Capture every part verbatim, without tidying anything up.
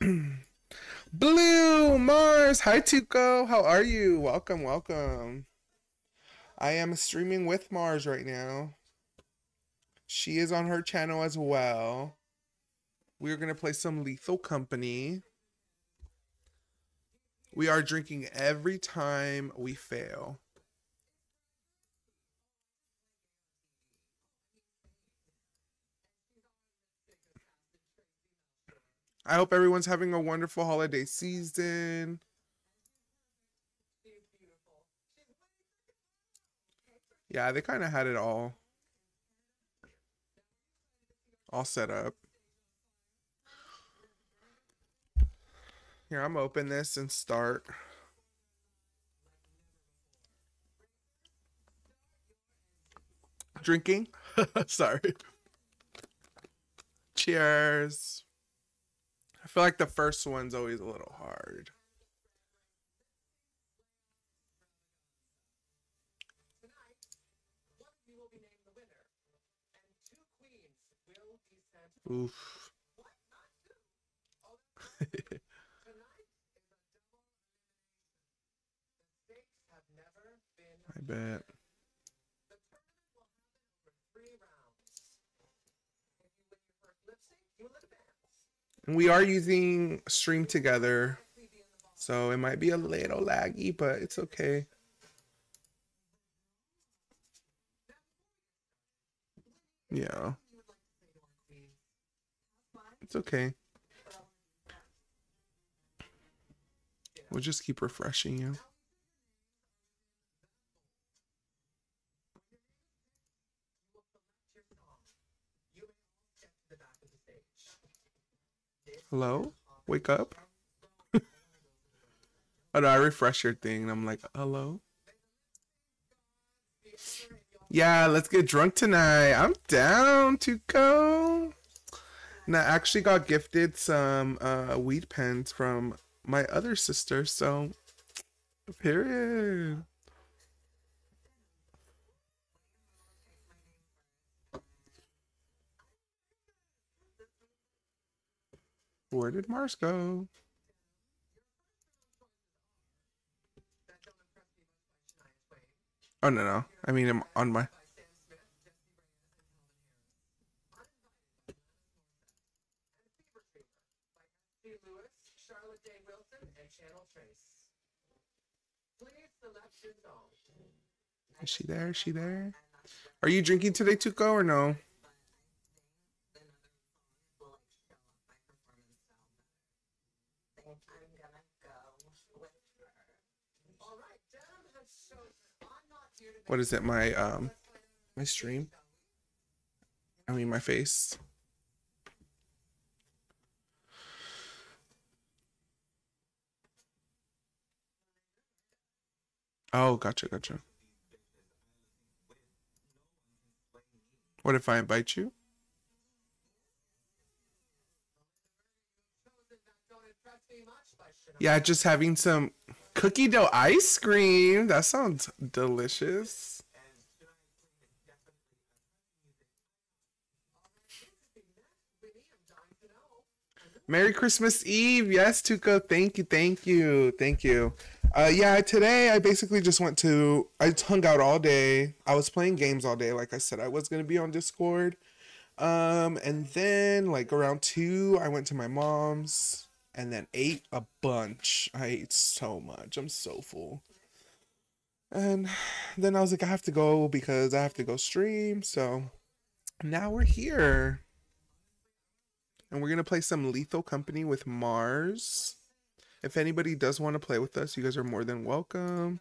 Blue Mars, hi Tuco, how are you? Welcome, welcome. I am streaming with Mars right now. She is on her channel as well. We are gonna play some Lethal Company. We are drinking every time we fail. I hope everyone's having a wonderful holiday season. Yeah, they kind of had it all all set up. Here, I'm gonna open this and start. Drinking. Sorry. Cheers. I feel like the first one's always a little hard. Oof. I bet. And we are using Stream Together, so it might be a little laggy, but it's okay. Yeah. It's okay. We'll just keep refreshing you. Hello? Wake up? Oh no, I refresh your thing and I'm like, hello? Yeah, let's get drunk tonight. I'm down to go. And I actually got gifted some uh, weed pens from my other sister, so period. Where did Mars go? Oh no no. I mean I'm on my Is she there? Is she there? Are you drinking today, Tuco, or no? What is it? My um my stream? I mean my face. Oh, gotcha, gotcha. What if I invite you? Yeah, just having some cookie dough ice cream. That sounds delicious. Merry Christmas Eve. Yes, Tuco. Thank you, thank you, thank you. Uh, yeah, today I basically just went to, I hung out all day. I was playing games all day. Like I said, I was going to be on Discord. Um, and then like around two, I went to my mom's and then ate a bunch. I ate so much. I'm so full. And then I was like, I have to go because I have to go stream. So now we're here. And we're going to play some Lethal Company with Mars. If anybody does want to play with us, you guys are more than welcome.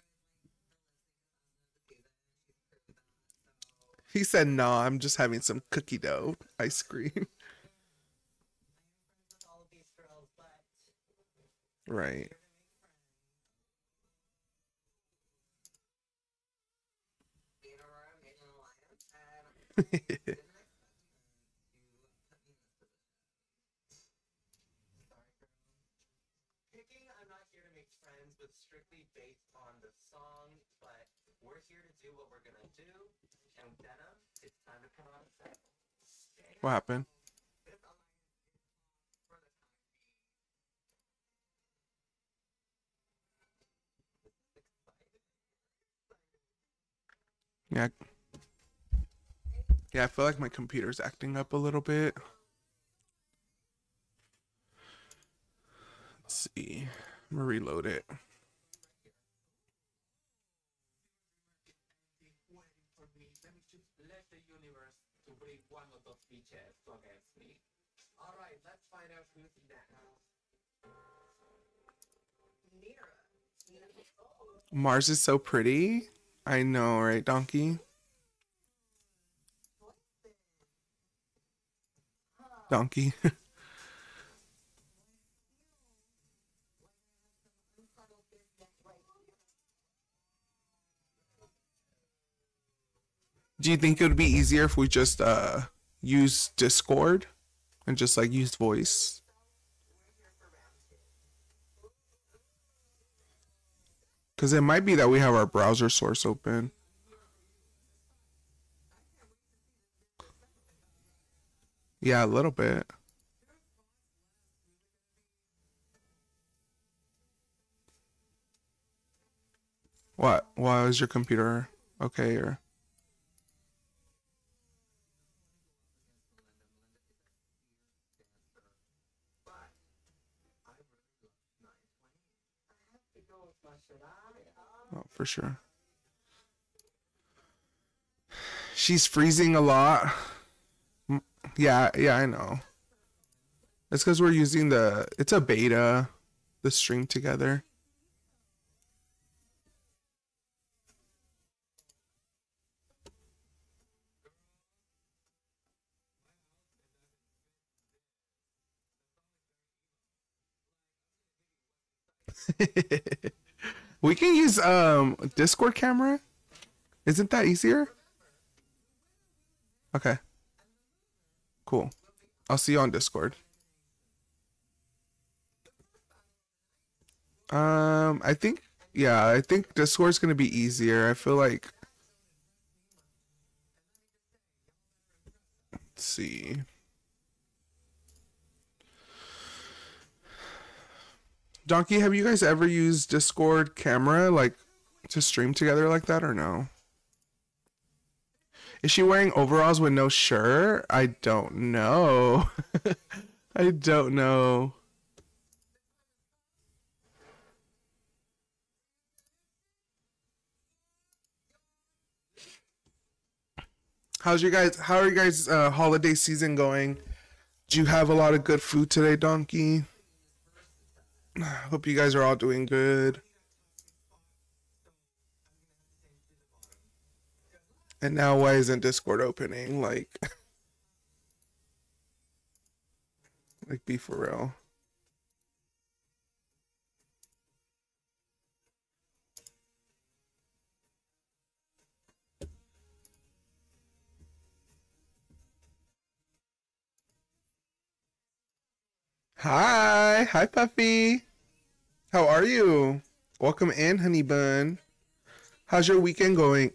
He said, no, I'm just having some cookie dough ice cream. Right. What happened? Yeah. Yeah, I feel like my computer's acting up a little bit. Let's see. I'm gonna reload it. Mars is so pretty. I know, right, Donkey? Donkey. Do you think it would be easier if we just uh use Discord and just like use voice? Because it might be that we have our browser source open. Yeah, a little bit. What? Why is your computer okay or? Oh, for sure. She's freezing a lot. Yeah, yeah, I know. It's because we're using the, it's a beta, the stream together. We can use um Discord camera. Isn't that easier? Okay. Cool. I'll see you on Discord. Um, I think, yeah, I think Discord's gonna be easier. I feel like, let's see. Donkey, have you guys ever used Discord camera like to stream together like that or no? Is she wearing overalls with no shirt? I don't know. I don't know. How's your guys? How are you guys' uh, holiday season going? Do you have a lot of good food today, Donkey? Hope you guys are all doing good. And now, why isn't Discord opening? Like, like, be for real. Hi, hi, Puffy. How are you? Welcome in, Honey Bun. How's your weekend going?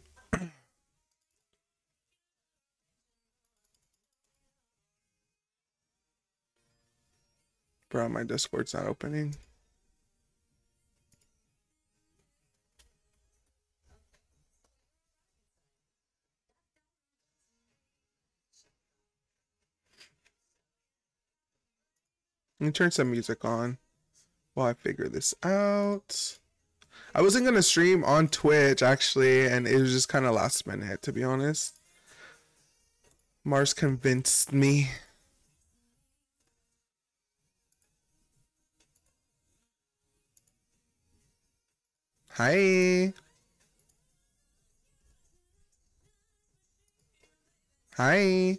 Bro, my Discord's not opening. Let me turn some music on while I figure this out. I wasn't gonna stream on Twitch actually, and it was just kind of last minute, to be honest. Mars convinced me. Hi. Hi.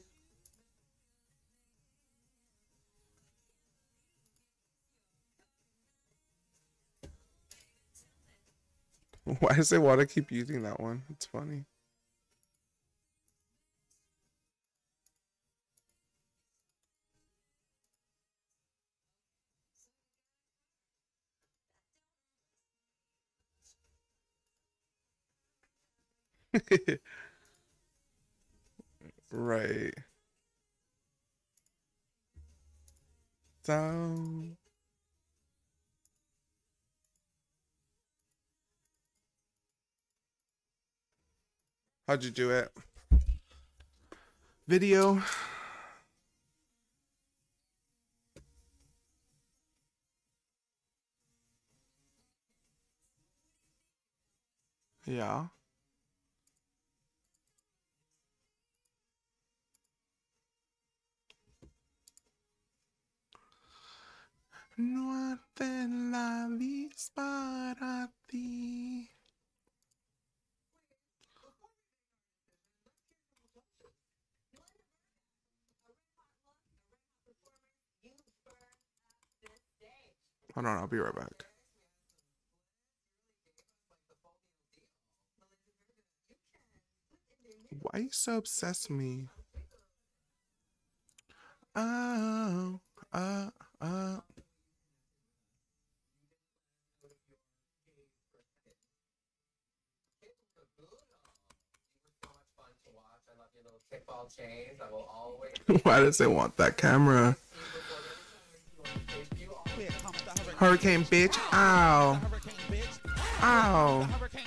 Why does it want to keep using that one? It's funny. Right. So How'd you do it? Video. Yeah. No hacen la para ti. Hold on, I'll be right back. Why are you so obsessed with me? Oh, uh, uh. Why does it want that camera? Hurricane bitch. Ow. Ow.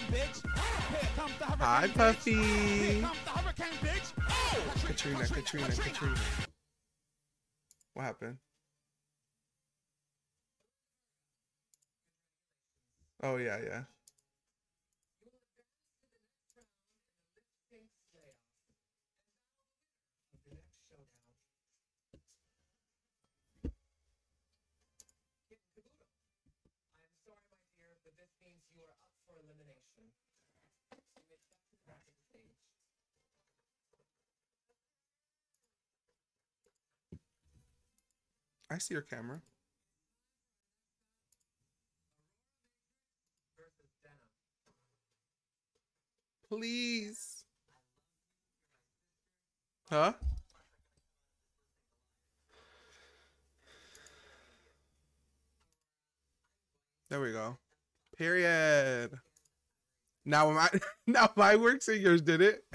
Hi, Puffy. Katrina, Katrina, Katrina. What happened? Oh, yeah, yeah. I see your camera. Please. Huh? There we go. Period. Now my now my works and yours did it.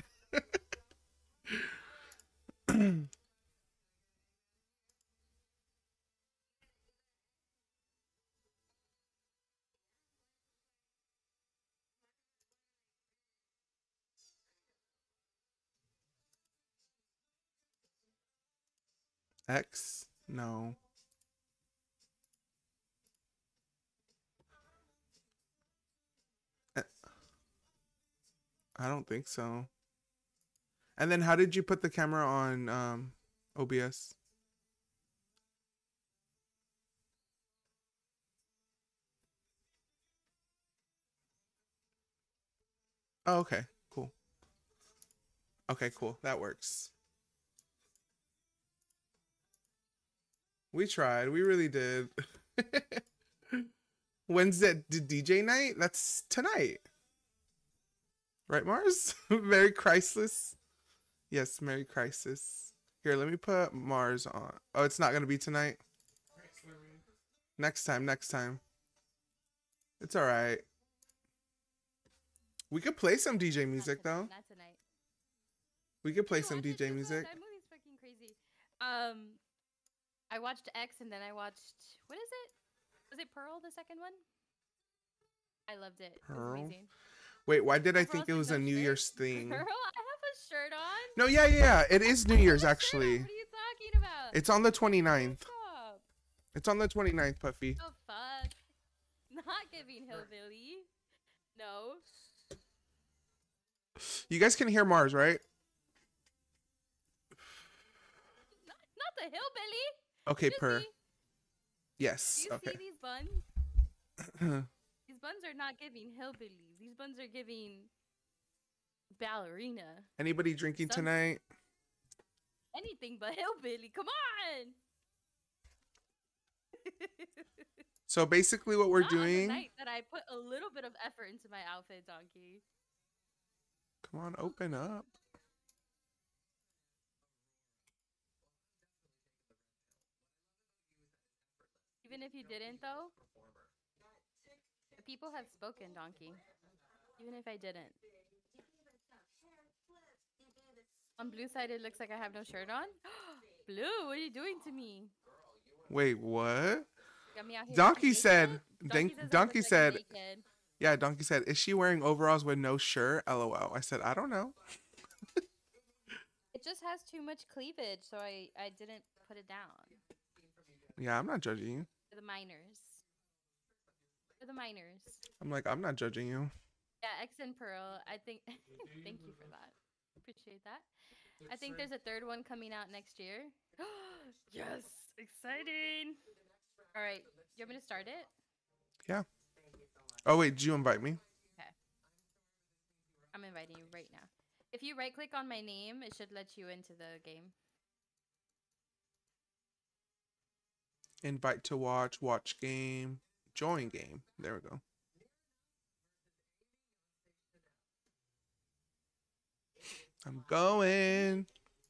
X? No. I don't think so. And then how did you put the camera on um, O B S? Oh, okay, cool. Okay, cool. That works. We tried. We really did. When's that D J night? That's tonight. Right, Mars? Merry Crisis. Yes, Merry Crisis. Here, let me put Mars on. Oh, it's not going to be tonight? Next time, next time. It's all right. We could play some D J music, though. Not tonight. We could play some D J music. That movie's fucking crazy. Um, I watched X and then I watched, what is it? Was it Pearl, the second one? I loved it. Pearl? It was amazing. Wait, why did I think it was a New Year's thing? Pearl, I have a shirt on. No, yeah, yeah, it is New Year's actually. What are you talking about? It's on the twenty-ninth. It's on the twenty-ninth, Puffy. Oh fuck! Not giving hillbilly. No. You guys can hear Mars, right? Not, not the hillbilly. Okay, Just per. me. Yes. Do you okay. see these buns? These buns are not giving hillbilly. These buns are giving ballerina. Anybody drinking Some... tonight? Anything but hillbilly. Come on. So basically, what we're not doing. On the night that I put a little bit of effort into my outfit, Donkey. Come on, open up. Even if you didn't, though, the people have spoken, Donkey. Even if I didn't. On Blue side, it looks like I have no shirt on. Blue, what are you doing to me? Wait, what? Got me out here Donkey said. Donkey, Donkey, Donkey like said. Yeah, Donkey said, is she wearing overalls with no shirt? LOL. I said, I don't know. It just has too much cleavage, so I I didn't put it down. Yeah, I'm not judging you. For the minors. For the minors. I'm like, I'm not judging you. Yeah, X and Pearl. I think. Thank you for that. Appreciate that. I think there's a third one coming out next year. Yes, exciting. All right, you want me to start it? Yeah. Oh wait, did you invite me? Okay. I'm inviting you right now. If you right click on my name, it should let you into the game. Invite to watch, watch game, join game. There we go. I'm going.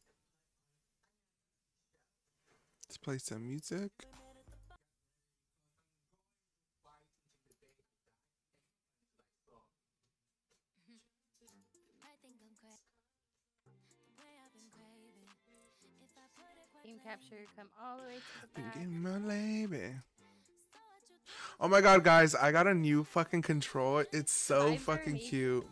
Let's play some music. Game capture, come all the way to the back. Thinking my lady. Oh my god, guys, I got a new fucking controller. It's so Vibes are fucking amazing. cute.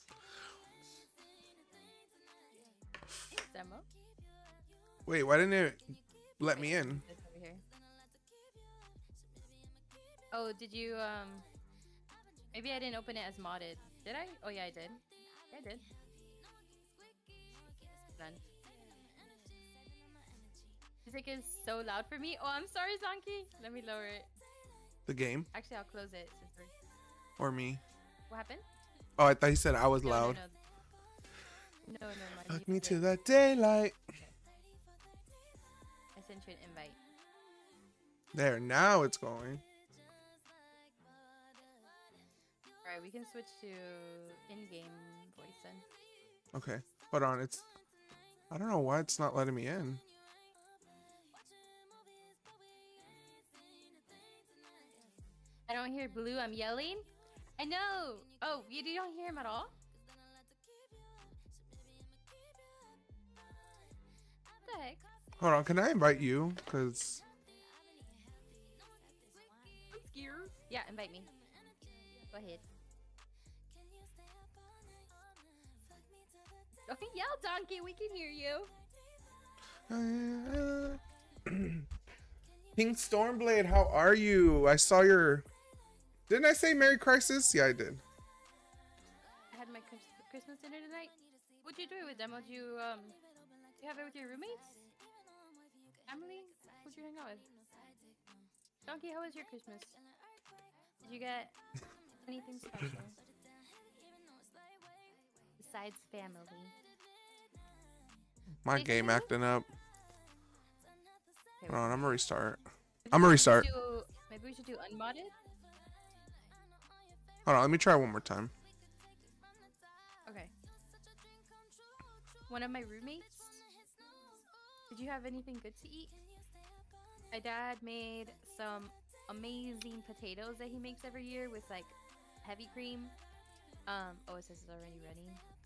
Demo. Wait, why didn't it let me in? It's over here. Oh, did you um? Maybe I didn't open it as modded. Did I? Oh yeah, I did. Yeah, I did. Done. Music is so loud for me. Oh, I'm sorry, Zonky. Let me lower it. The game Actually, I'll close it. Since we're... or me? What happened? Oh, I thought you said I was No, loud. No, no, no, no my Fuck me to music. the daylight. I sent you an invite. There, now it's going. Alright, we can switch to in-game voice then. Okay, hold on. It's. I don't know why it's not letting me in. I don't hear Blue. I'm yelling. I know. Oh, you, you don't hear him at all? What the heck? Hold on, can I invite you? Cause I'm scared. Yeah, invite me. Go ahead. Okay, yell, Donkey. We can hear you. King Stormblade, how are you? I saw your. Didn't I say Merry Crisis? Yeah, I did. I had my Chris- Christmas dinner tonight. What'd you do it with them? Would you um, you have it with your roommates? Family? Who'd you hang out with? Donkey, how was your Christmas? Did you get anything special? Besides family. My Did game you? acting up. Okay, Hold on, I'm gonna restart. maybe I'm gonna we should restart. do- Maybe we should do unmodded. Hold on, let me try one more time. Okay. One of my roommates. Did you have anything good to eat? My dad made some amazing potatoes that he makes every year with like heavy cream. Um. Oh, it says it's already ready.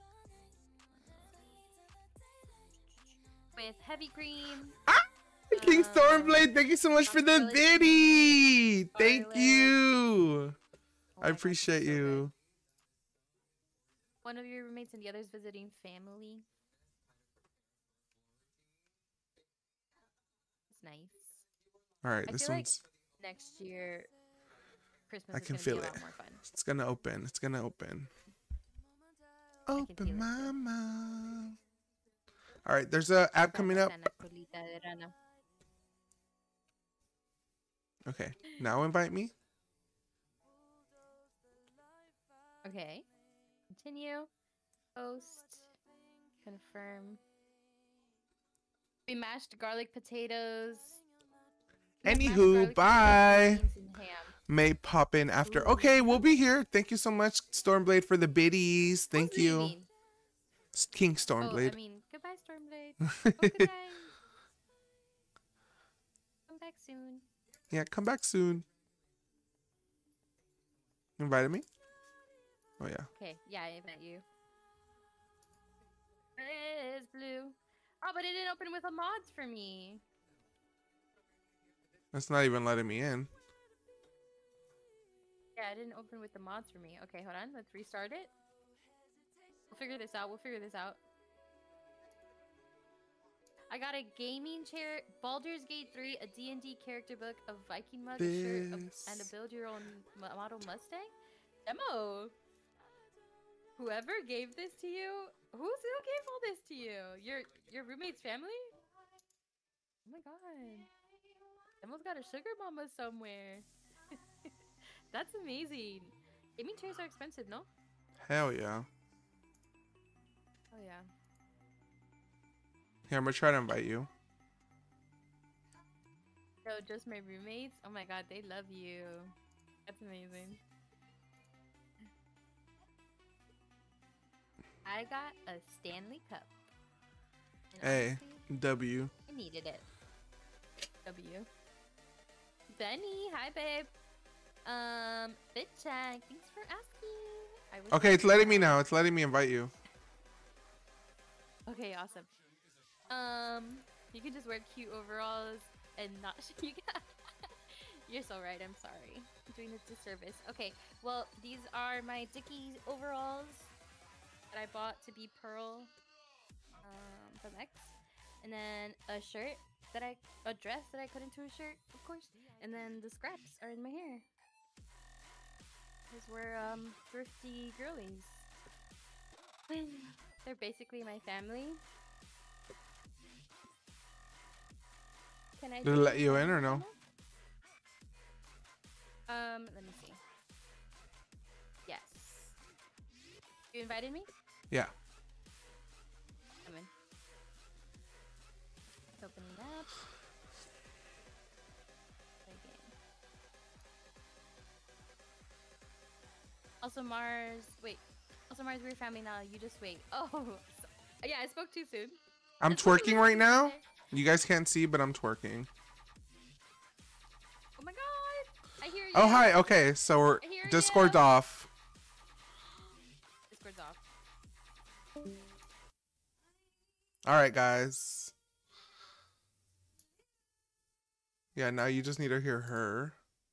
With heavy cream. King Um, Stormblade, thank you so much for the garlic. biddy. Thank Garlic. you. Oh I my gosh, it's appreciate so good. you. One of your roommates and the others visiting family. It's nice. All right, I this feel like one's. next year, Christmas I is can gonna feel be a it. lot more fun. It's gonna open. It's gonna open. feel Open it my too. mouth. All right, there's a app coming up. Sana, colita de rana. Okay, now invite me. Okay. Continue. Post. Confirm. We mashed garlic potatoes. We have mashed Anywho, garlic bye. potatoes, beans, and ham. May pop in after. Ooh. Okay, we'll be here. Thank you so much, Stormblade, for the biddies. Thank Who's you, leaving? S- King Oh, Stormblade. I mean, goodbye, Stormblade. Oh, good night. Come back soon. Yeah, come back soon. Invited me? Oh yeah. Okay, yeah, I met you. It is blue. Oh, but it didn't open with a mods for me. That's not even letting me in. Yeah, it didn't open with the mods for me. Okay, hold on. Let's restart it. We'll figure this out. We'll figure this out. I got a gaming chair, Baldur's Gate three, a D and D character book, a Viking mug, a shirt, a, and a This. build your own mo- model Mustang. Demo. Whoever gave this to you, who's who gave all this to you? Your your roommate's family? Oh my god. Demo's got a sugar mama somewhere. That's amazing. Gaming chairs are expensive, no? Hell yeah. Oh yeah. Here, I'm gonna try to invite you. So just my roommates? Oh my god, they love you. That's amazing. I got a Stanley Cup. And Hey, honestly, W. I needed it. W. Benny, hi babe. Um, Bitcheck, thanks for asking. I wish Okay, I it's could letting me help. now. It's letting me invite you. Okay, awesome. Um, you can just wear cute overalls and not. You got. You're so right. I'm sorry. I'm doing a disservice. Okay, well, these are my Dickies overalls that I bought to be Pearl um, from X, and then a shirt that I, a dress that I cut into a shirt, of course, and then the scraps are in my hair. Because we're um thrifty girlies. They're basically my family. Can I Did it join let your you in or family, no? Emma? Um, let me see. Yes. You invited me? Yeah. Come in. It's opening up. Play game. Also, Mars. Wait. Also, Mars, we're family now. You just wait. Oh. So, yeah, I spoke too soon. I'm Just put a twerking little right tease now. there. You guys can't see, but I'm twerking. Oh my god. I hear you. Oh, hi. Okay, so we're I hear Discord's you. off. Discord's off. All right, guys. Yeah, now you just need to hear her.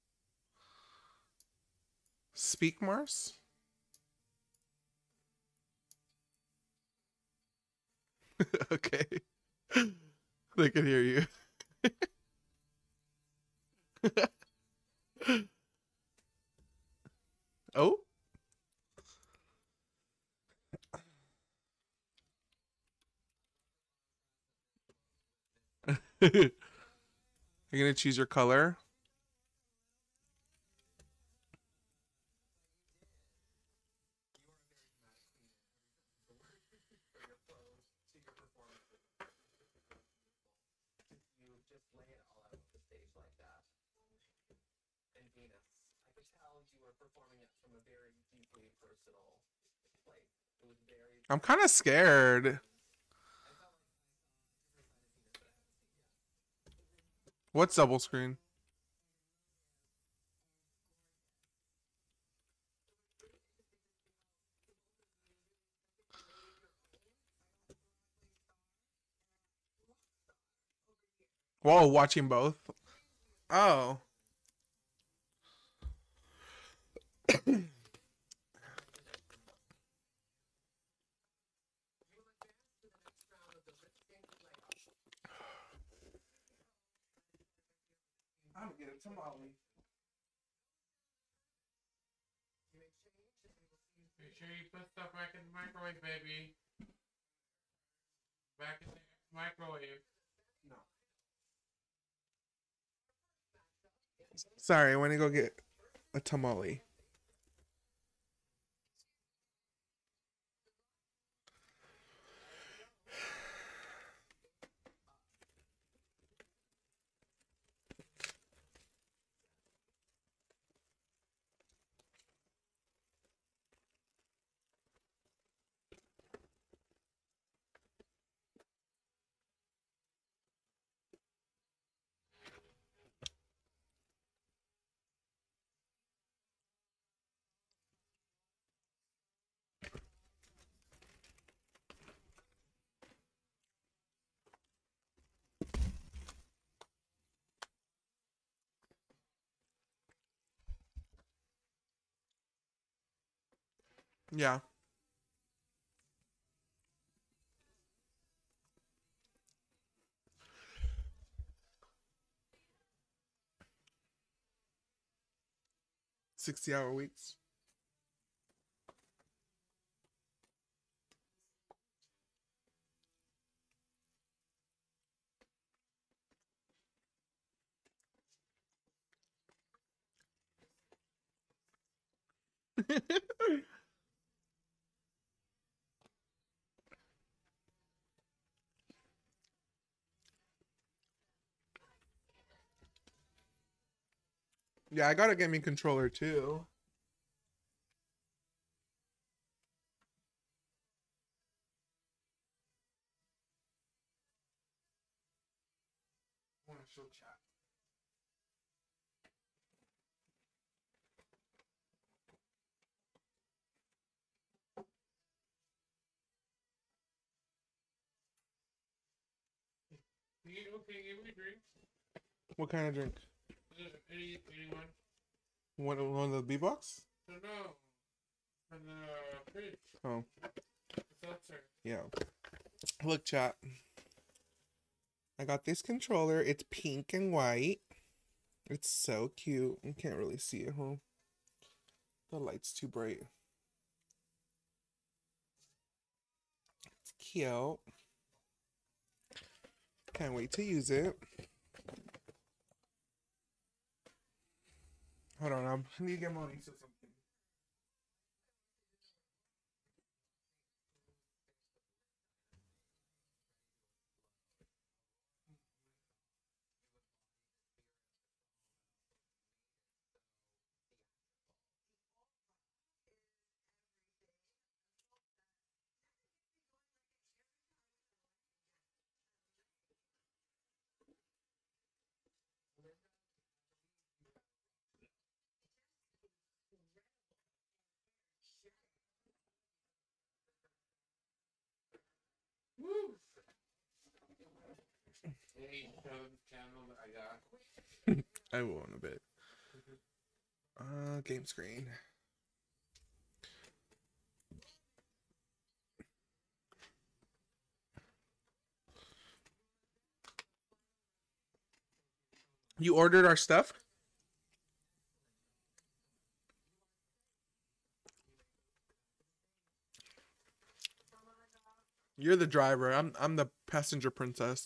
Speak, Mars. Okay. They can hear you. Oh. You're gonna choose your color. I'm kind of scared. What's double screen? Whoa, watching both. Oh. I'm gonna get a tamale. Make sure you put stuff back in the microwave, baby. Back in the microwave. No. Sorry, I want to go get a tamale. Yeah. sixty hour weeks. Yeah, I got a gaming controller too. I want to show chat. You, okay, give me a drink. What kind of drink? Uh, Any, anyone? One, one of the B box? No, no. From the fridge. Oh, The seltzer. yeah. Look, chat. I got this controller. It's pink and white. It's so cute. You can't really see it, huh? The light's too bright. It's cute. Can't wait to use it. Hold on, I need to get Monique something. Woo! Hey, show the channel that I got. I will in a bit. Uh, game screen. You ordered our stuff? You're the driver. I'm I'm the passenger princess.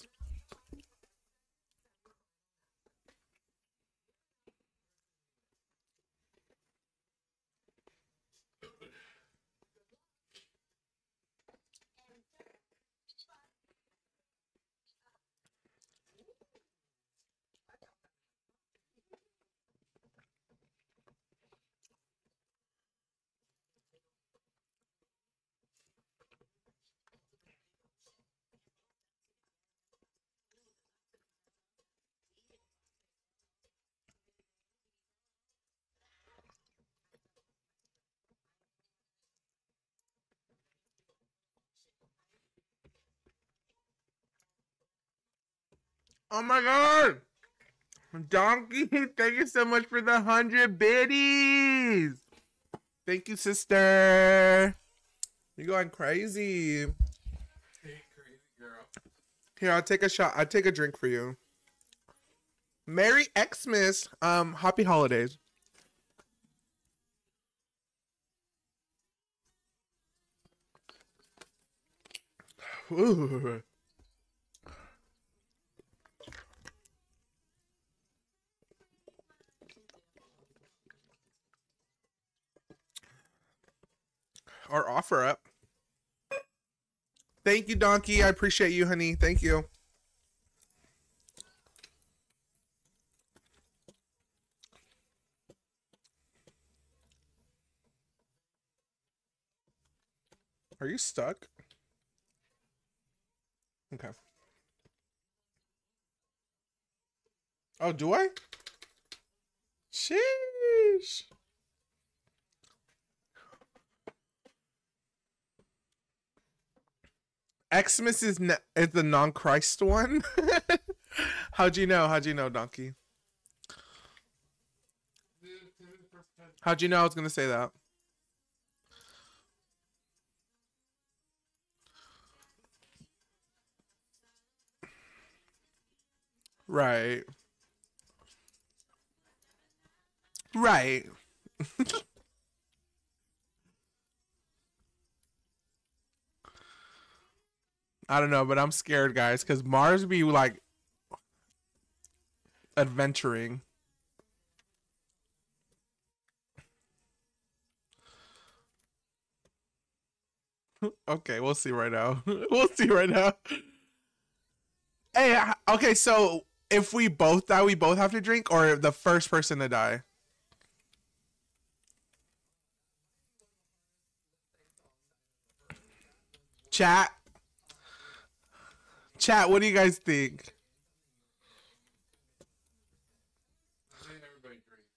Oh my god! Donkey, thank you so much for the hundred biddies! Thank you, sister! You're going crazy. Hey, crazy girl. Here, I'll take a shot. I'll take a drink for you. Merry Xmas! Um, happy holidays. Ooh. Our offer up. Thank you, Donkey. I appreciate you, honey. Thank you. Are you stuck? Okay. Oh, do I? Sheesh. Xmas is ne- is the non-Christ one. How'd you know? How'd you know, Donkey? How'd you know I was gonna say that? Right. Right. I don't know, but I'm scared, guys, because Mars be like adventuring. Okay, we'll see right now. We'll see right now. Hey, okay, so if we both die, we both have to drink, or the first person to die? Chat. Chat, what do you guys think? I think everybody drinks.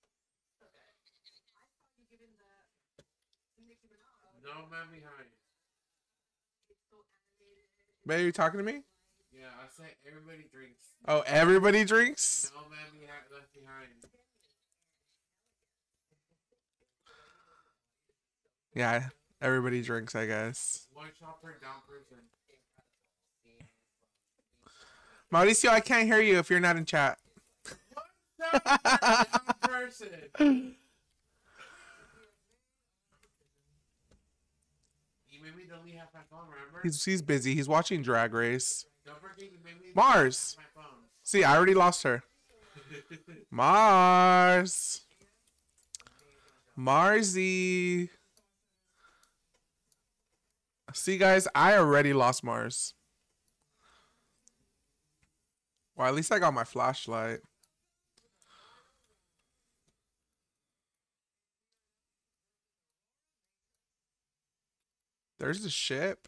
No man behind. Babe, you talking to me? Yeah, I say everybody drinks. Oh, everybody drinks? No man behind left behind. Yeah, everybody drinks, I guess. One shot per down person. Mauricio, I can't hear you if you're not in chat. One shot per down person. You made me delete half my phone, remember? He's he's busy. He's watching Drag Race. Don't forget you made me delete Mars. half my phone. See, I already lost her. Mars. Marsy. See, guys, I already lost Mars. Well, at least I got my flashlight. There's the ship.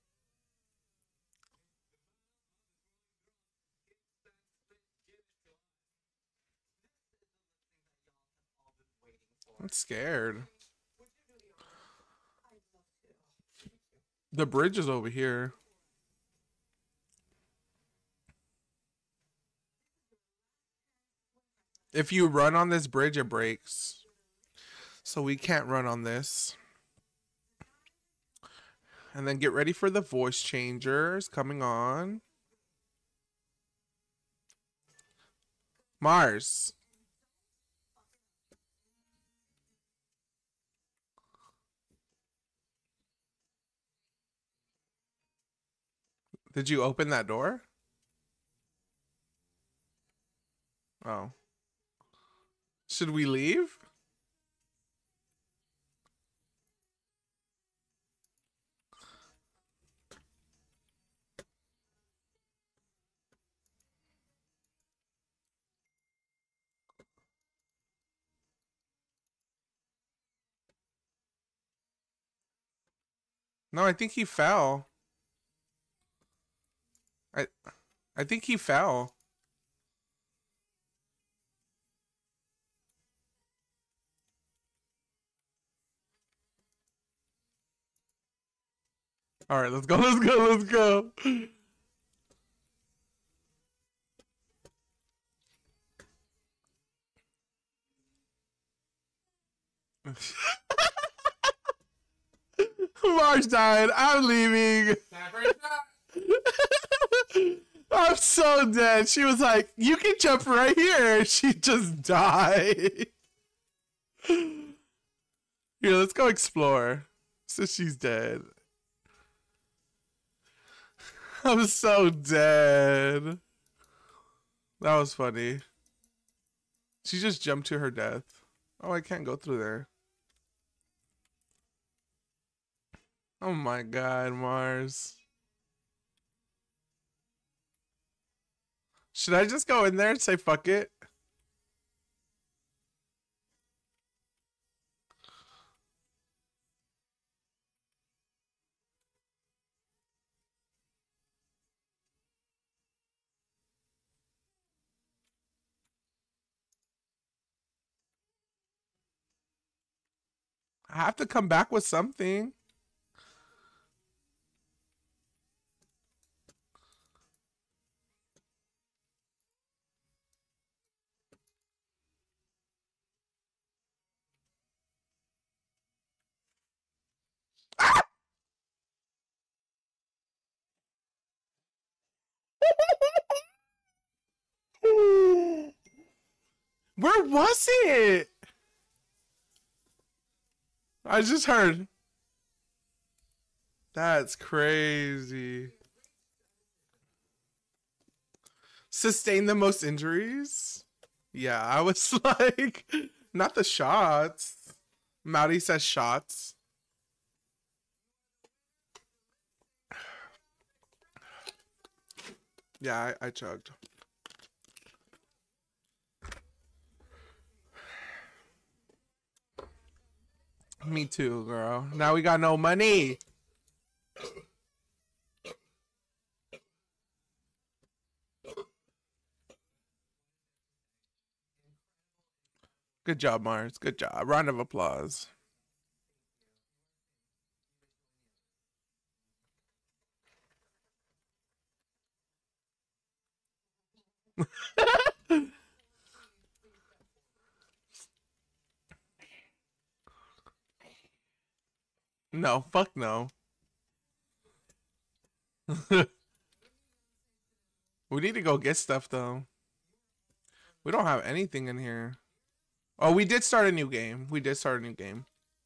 I'm scared. The bridge is over here. If you run on this bridge, it breaks. So we can't run on this. And then get ready for the voice changers coming on. Mars. Did you open that door? Oh. Should we leave? No, I think he fell. I I think he fell. All right, let's go. Let's go. Let's go. Mars died. I'm leaving. Time for a shot. I'm so dead. She was like, you can jump right here. She just died. Here, let's go explore. So she's dead. I'm so dead. That was funny. She just jumped to her death. Oh, I can't go through there. Oh my god, Mars. Should I just go in there and say fuck it? I have to come back with something. Ah! Where was it? I just heard. That's crazy. Sustain the most injuries? Yeah, I was like, not the shots. Maddie says shots. Yeah, I, I chugged. Me too, girl. Now we got no money. Good job, Mars. Good job. Round of applause. No, fuck no. We need to go get stuff though. We don't have anything in here. Oh, we did start a new game. We did start a new game.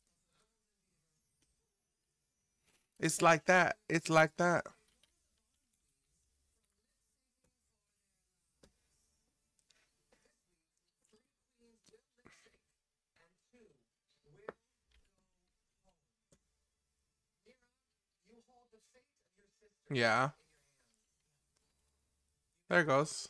It's like that. It's like that. Yeah. There it goes.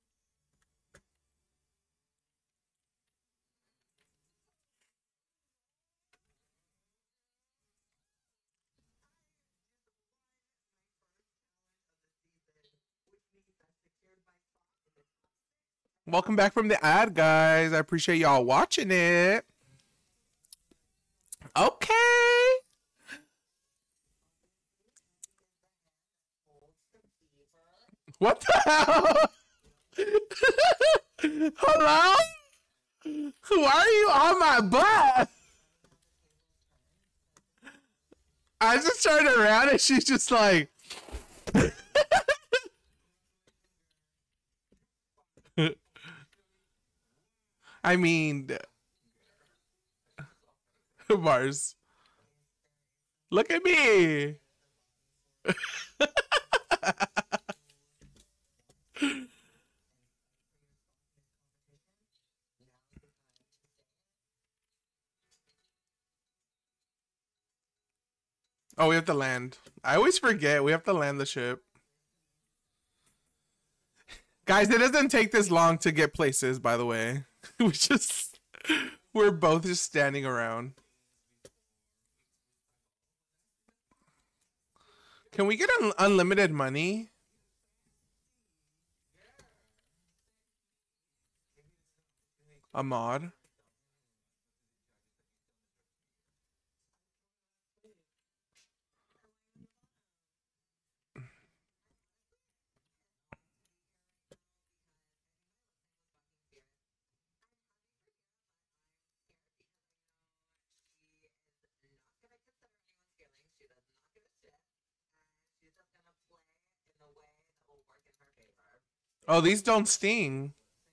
Welcome back from the ad, guys. I appreciate y'all watching it. Okay. What the hell? Hello? Why are you on my butt? I just turned around and she's just like... I mean... Mars. Look at me. Oh, we have to land. I always forget. We have to land the ship. Guys, it doesn't take this long to get places, by the way. We just... We're both just standing around. Can we get un unlimited money? A mod? Oh, these don't sting.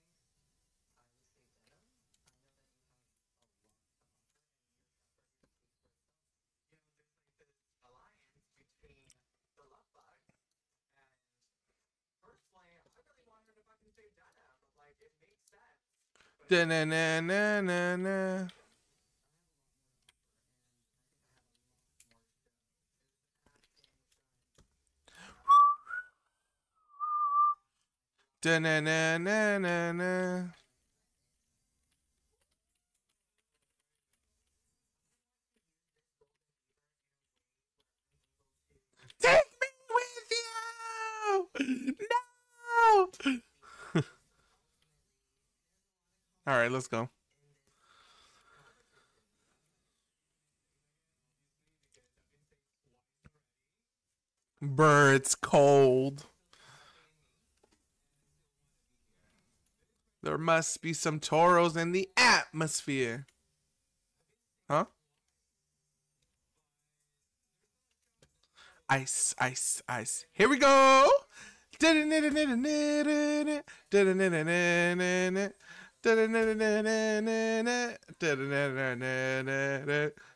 Da-na-na-na-na-na. Da-na-na-na-na-na. Take me with you! No! All right, let's go. Brr, it's cold. There must be some toros in the atmosphere. Huh? Ice, ice, ice. Here we go.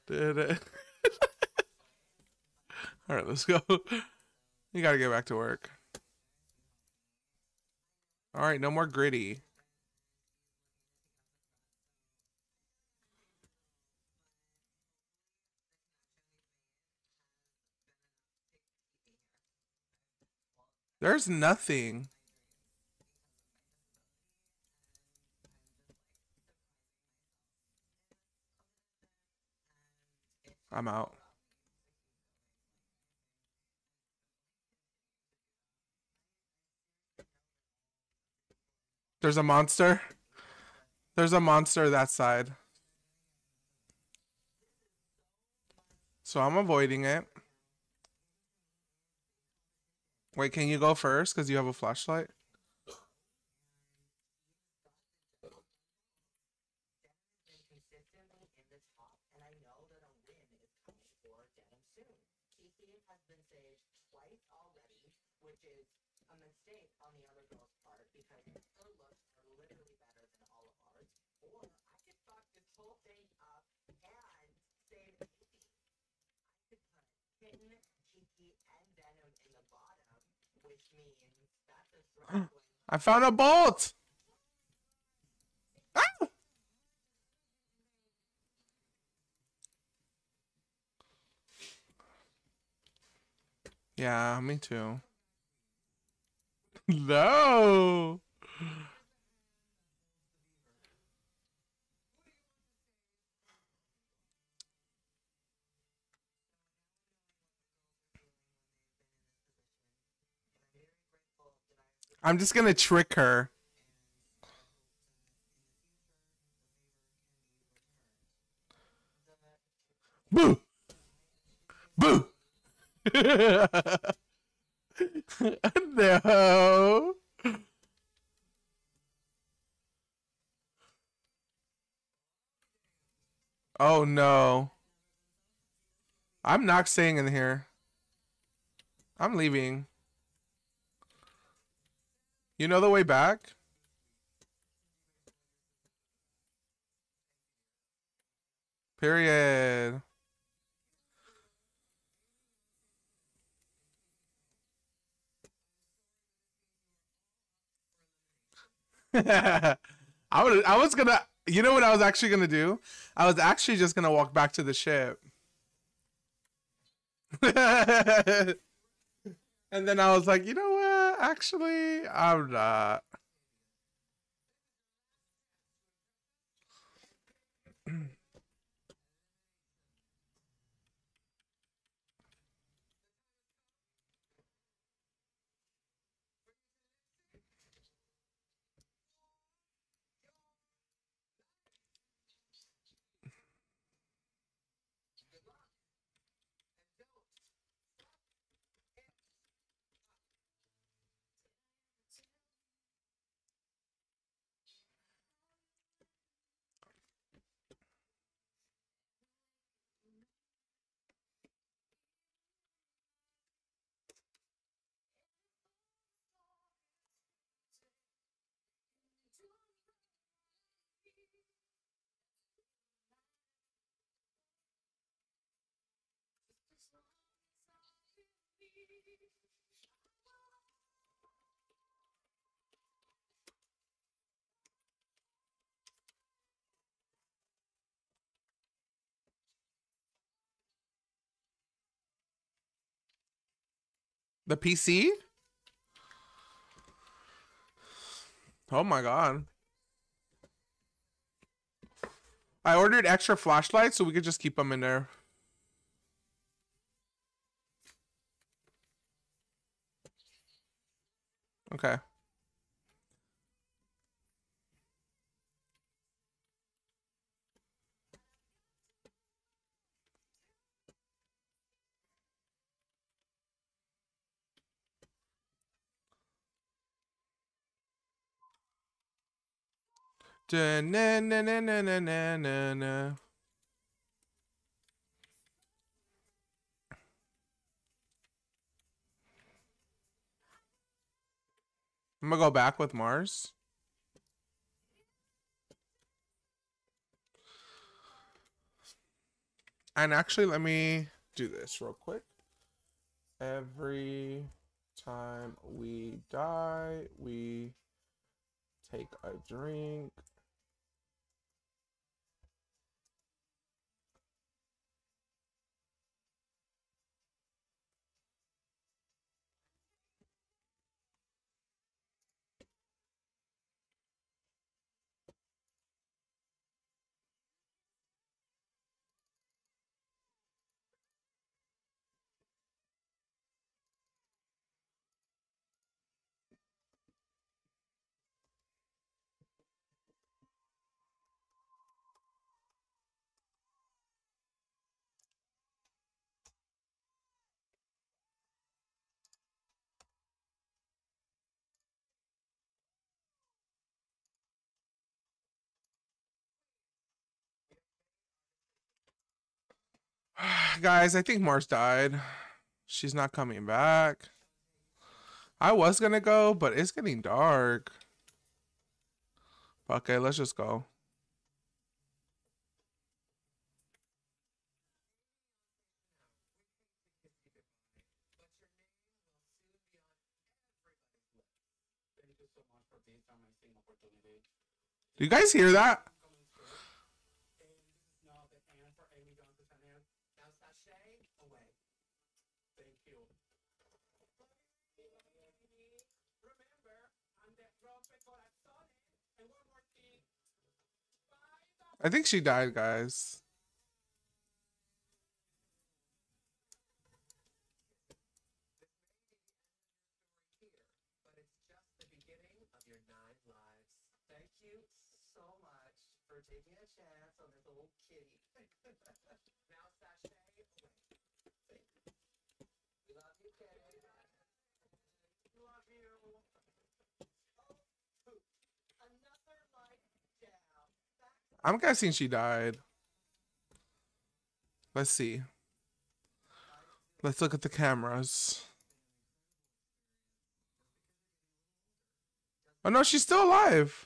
All right, let's go. You gotta get back to work. All right, no more gritty. There's nothing. I'm out. There's a monster. There's a monster that side. So I'm avoiding it. Wait, can you go first? Because you have a flashlight? I found a bolt! Ah! Yeah, me too. No! I'm just gonna trick her. Boo! Boo! No! Oh no. I'm not staying in here. I'm leaving. You know the way back? Period. I would I was gonna you know what I was actually gonna do? I was actually just gonna walk back to the ship. And then I was like, you know what? Actually, I'm not. The P C? Oh my god. I ordered extra flashlights so we could just keep them in there. Okay. Da, na, na, na, na, na, na, na, na. I'm gonna go back with Mars. And actually, let me do this real quick. Every time we die, we take a drink. Guys, I think Mars died. She's not coming back. I was gonna go, but it's getting dark. Okay, let's just go. Do you guys hear that? I think she died, guys. I'm guessing she died. Let's see. Let's look at the cameras. Oh no, she's still alive.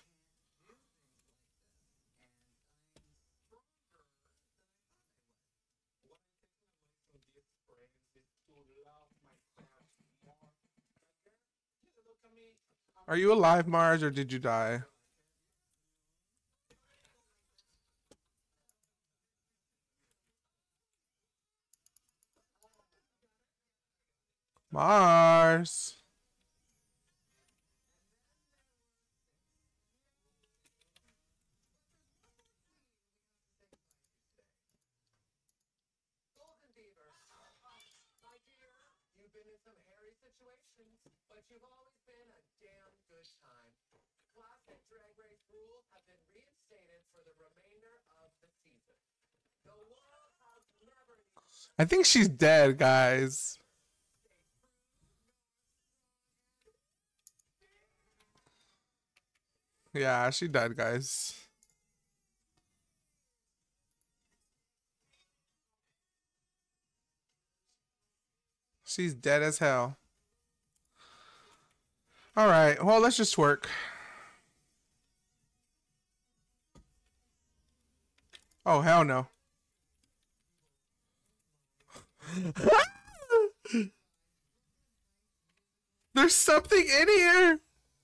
Are you alive, Mars, or did you die? Mars. I think she's dead, guys. Yeah, she died, guys. She's dead as hell. All right, well, let's just work. Oh, hell no. There's something in here.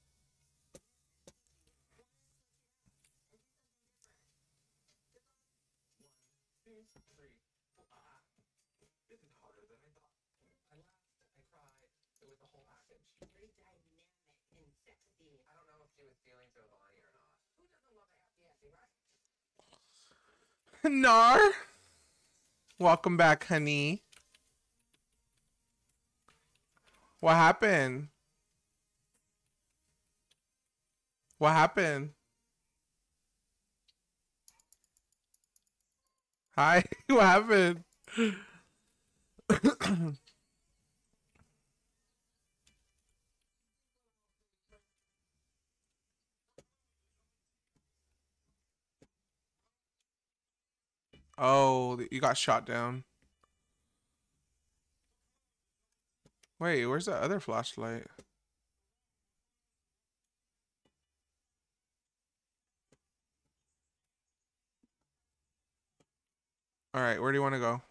Nar. Welcome back, honey. What happened? What happened? Hi, what happened? Oh, you got shot down. Wait, where's the other flashlight? All right, where do you want to go?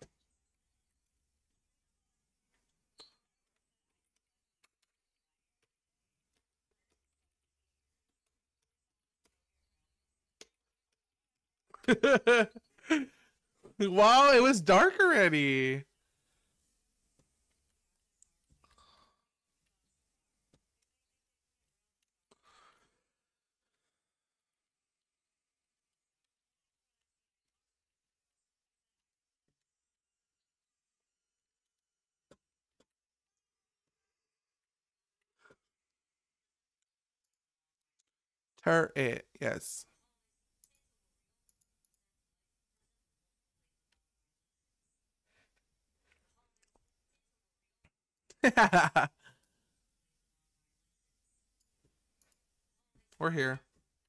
Wow, it was dark already. Her it, yes. We're here.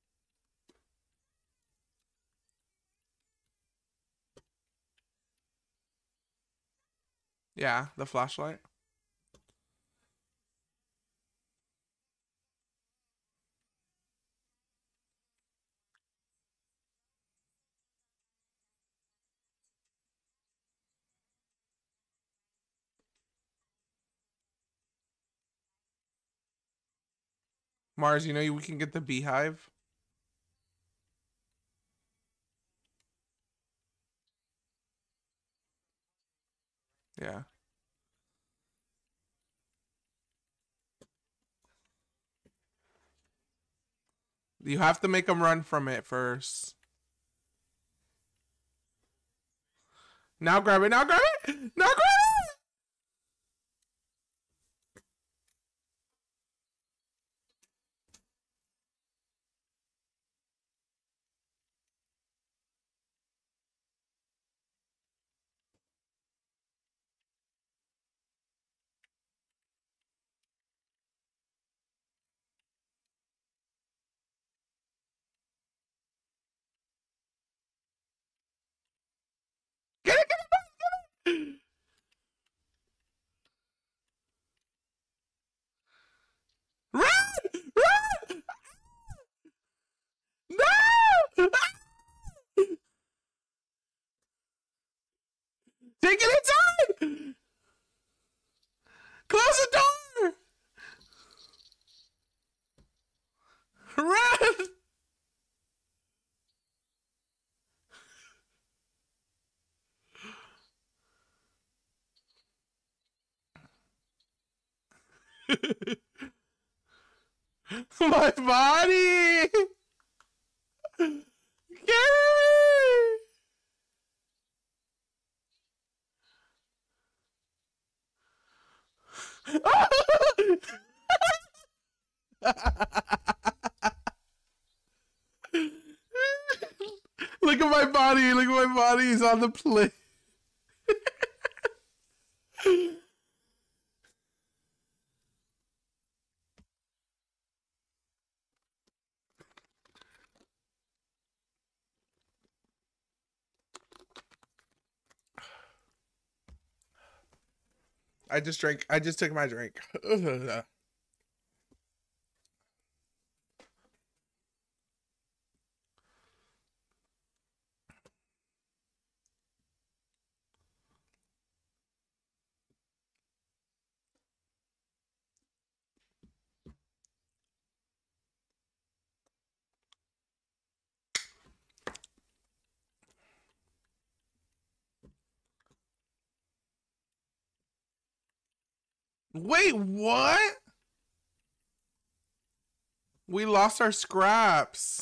Yeah, the flashlight. Mars, you know we can get the beehive. Yeah. You have to make them run from it first. Now grab it. Now grab it. Now grab it. Get it, get it, get it. Run! Run! No! Take it inside! Close the door! Run! My body! Gary! Look at my body. Look at my body. He's on the plate. I just drank. I just took my drink. Wait, what? We lost our scraps.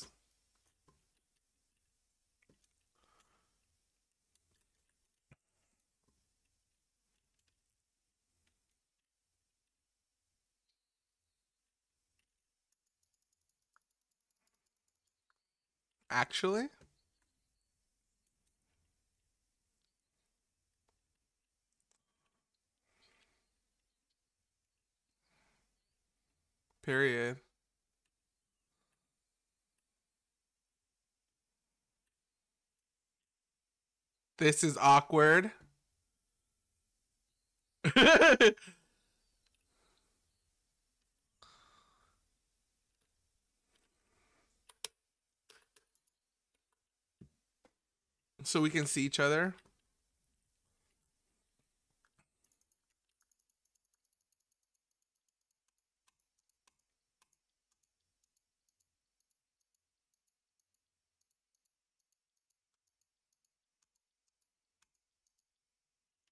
Actually? Period. This is awkward. So we can see each other.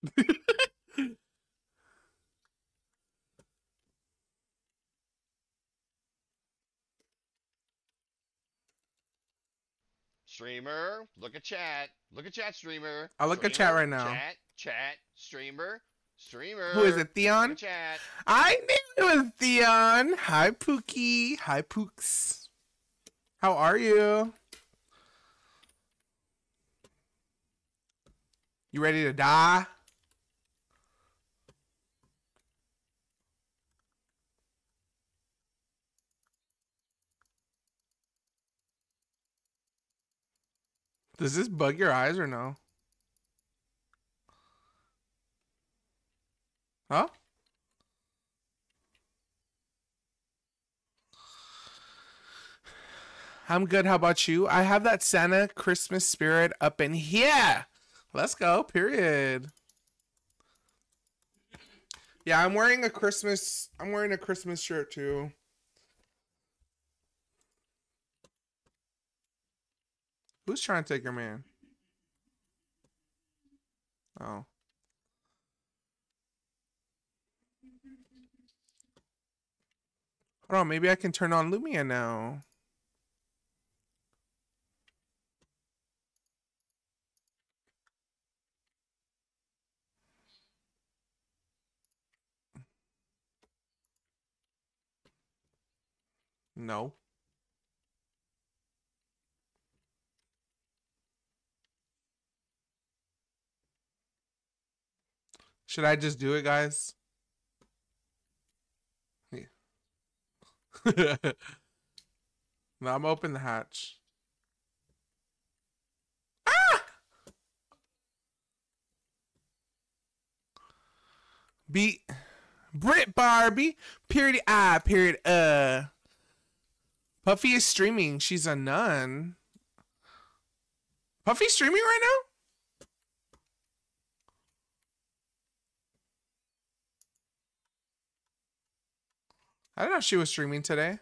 Streamer, look at chat. Look at chat, streamer. I'll look streamer, at chat right now. Chat, chat, streamer, streamer. Who is it, Theon? Look at chat. I knew it was Theon. Hi, Pookie. Hi, Pooks. How are you? You ready to die? Does this bug your eyes or no? Huh? I'm good. How about you? I have that Santa Christmas spirit up in here. Let's go. Period. Yeah, I'm wearing a Christmas. I'm wearing a Christmas shirt too. Who's trying to take your man? Oh. Hold on, maybe I can turn on Lumia now. No. Should I just do it, guys? Yeah. No, I'm open the hatch. Ah! Beat Brit Barbie. Period I period uh Puffy is streaming. She's a nun. Puffy's streaming right now? I didn't know she was streaming today.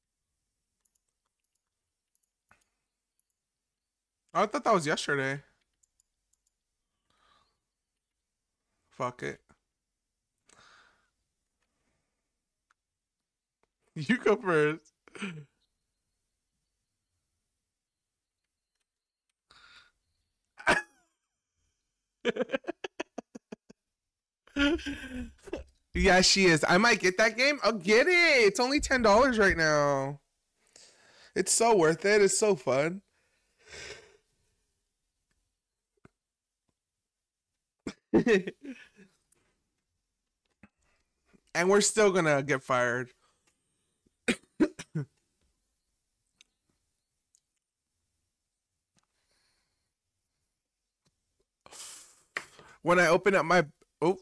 Oh, I thought that was yesterday. Fuck it. You go first. Yeah, she is. I might get that game. I'll get it. It's only ten dollars right now. It's so worth it. It's so fun. And we're still gonna get fired. When I open up my... Oh.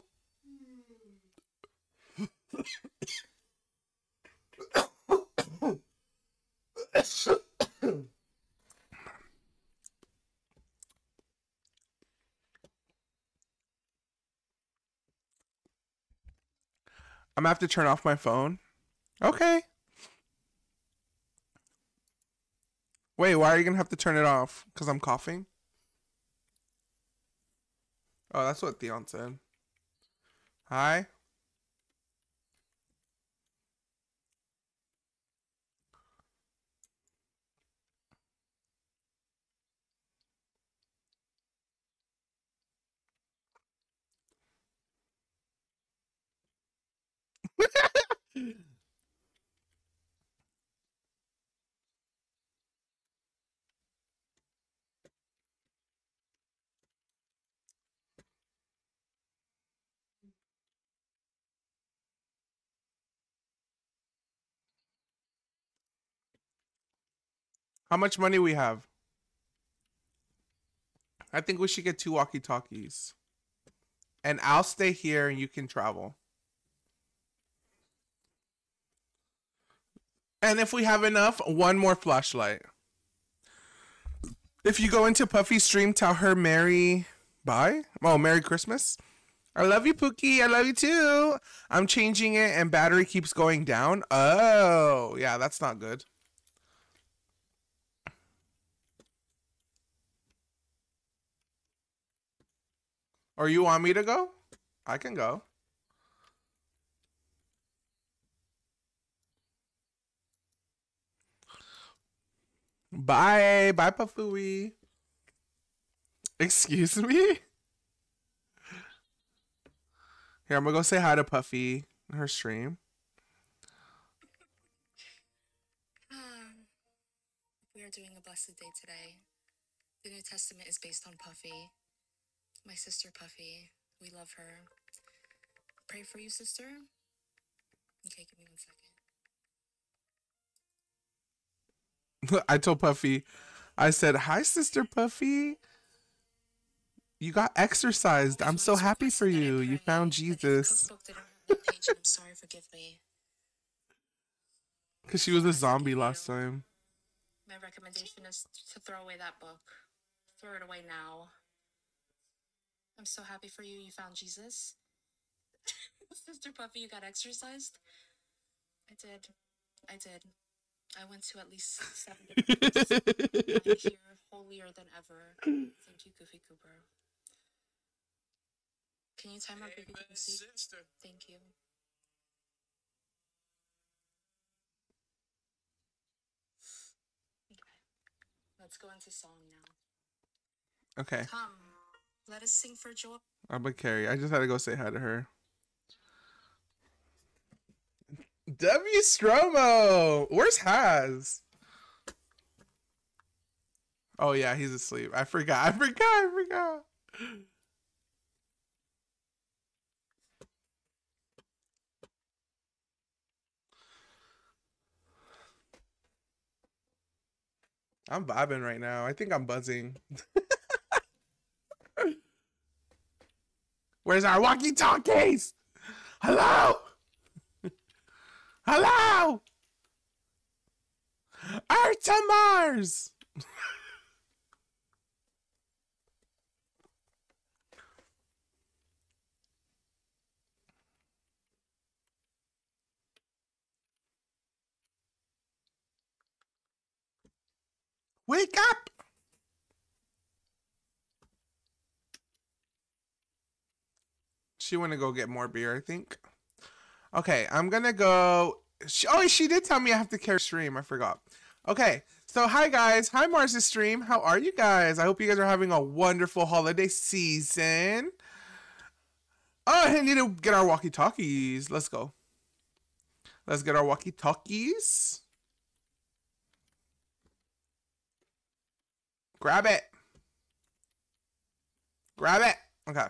I'm gonna have to turn off my phone. Okay. Wait, why are you gonna have to turn it off? Because I'm coughing? Oh, that's what Theon said. Hi. How much money we have? I think we should get two walkie-talkies. And I'll stay here and you can travel. And if we have enough, one more flashlight. If you go into Puffy's stream, tell her Merry bye. Oh, Merry Christmas. I love you, Pookie. I love you too. I'm changing it and battery keeps going down. Oh, yeah, that's not good. Or you want me to go? I can go. Bye. Bye, Pafui. Excuse me? Here, I'm gonna go say hi to Puffy in her stream. Um, we are doing a blessed day today. The New Testament is based on Puffy. My sister Puffy. We love her. Pray for you, sister. Okay, give me one second. I told Puffy, I said, hi, Sister Puffy. You got exercised. I'm so happy for you. You found Jesus. I'm sorry, forgive me. Because she was a zombie last time. My recommendation is to throw away that book. Throw it away now. I'm so happy for you. You found Jesus. Sister Puffy, you got exercised? I did. I did. I went to at least seven different I'm here, holier than ever. Thank you, Goofy Cooper. Can you time out Goofy Cooper? Sister. Thank you. Okay. Let's go into song now. Okay. Come, let us sing for joy. I'm a Carrie. I just had to go say hi to her. W Stromo! Where's Haz? Oh yeah, he's asleep. I forgot. I forgot. I forgot. I'm vibing right now. I think I'm buzzing. Where's our walkie-talkies? Hello? Hello? Earth to Mars! Wake up! She went to go get more beer, I think. Okay, I'm gonna go. She, oh, she did tell me I have to carry stream. I forgot. Okay, so hi guys. Hi Mars' stream. How are you guys? I hope you guys are having a wonderful holiday season. Oh, I need to get our walkie-talkies. Let's go. Let's get our walkie-talkies. Grab it. Grab it. Okay.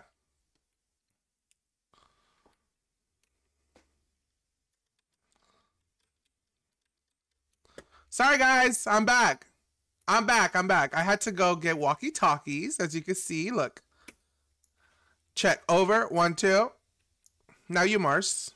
Sorry, guys. I'm back. I'm back. I'm back. I had to go get walkie-talkies, as you can see. Look. Check. Over. One, two. Now you, Mars.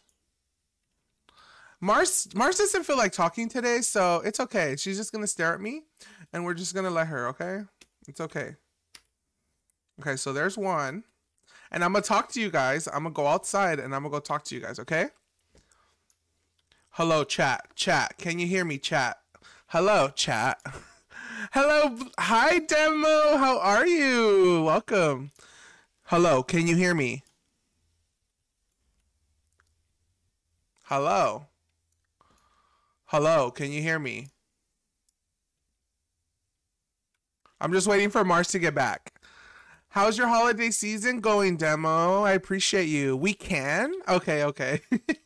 Mars, Mars doesn't feel like talking today, so it's okay. She's just going to stare at me, and we're just going to let her, okay? It's okay. Okay, so there's one. And I'm going to talk to you guys. I'm going to go outside, and I'm going to go talk to you guys, okay? Hello, chat. Chat. Can you hear me, chat? Hello, chat. Hello. Hi, Demo. How are you? Welcome. Hello. Can you hear me? Hello. Hello. Can you hear me? I'm just waiting for Mars to get back. How's your holiday season going, Demo? I appreciate you. We can? Okay, okay.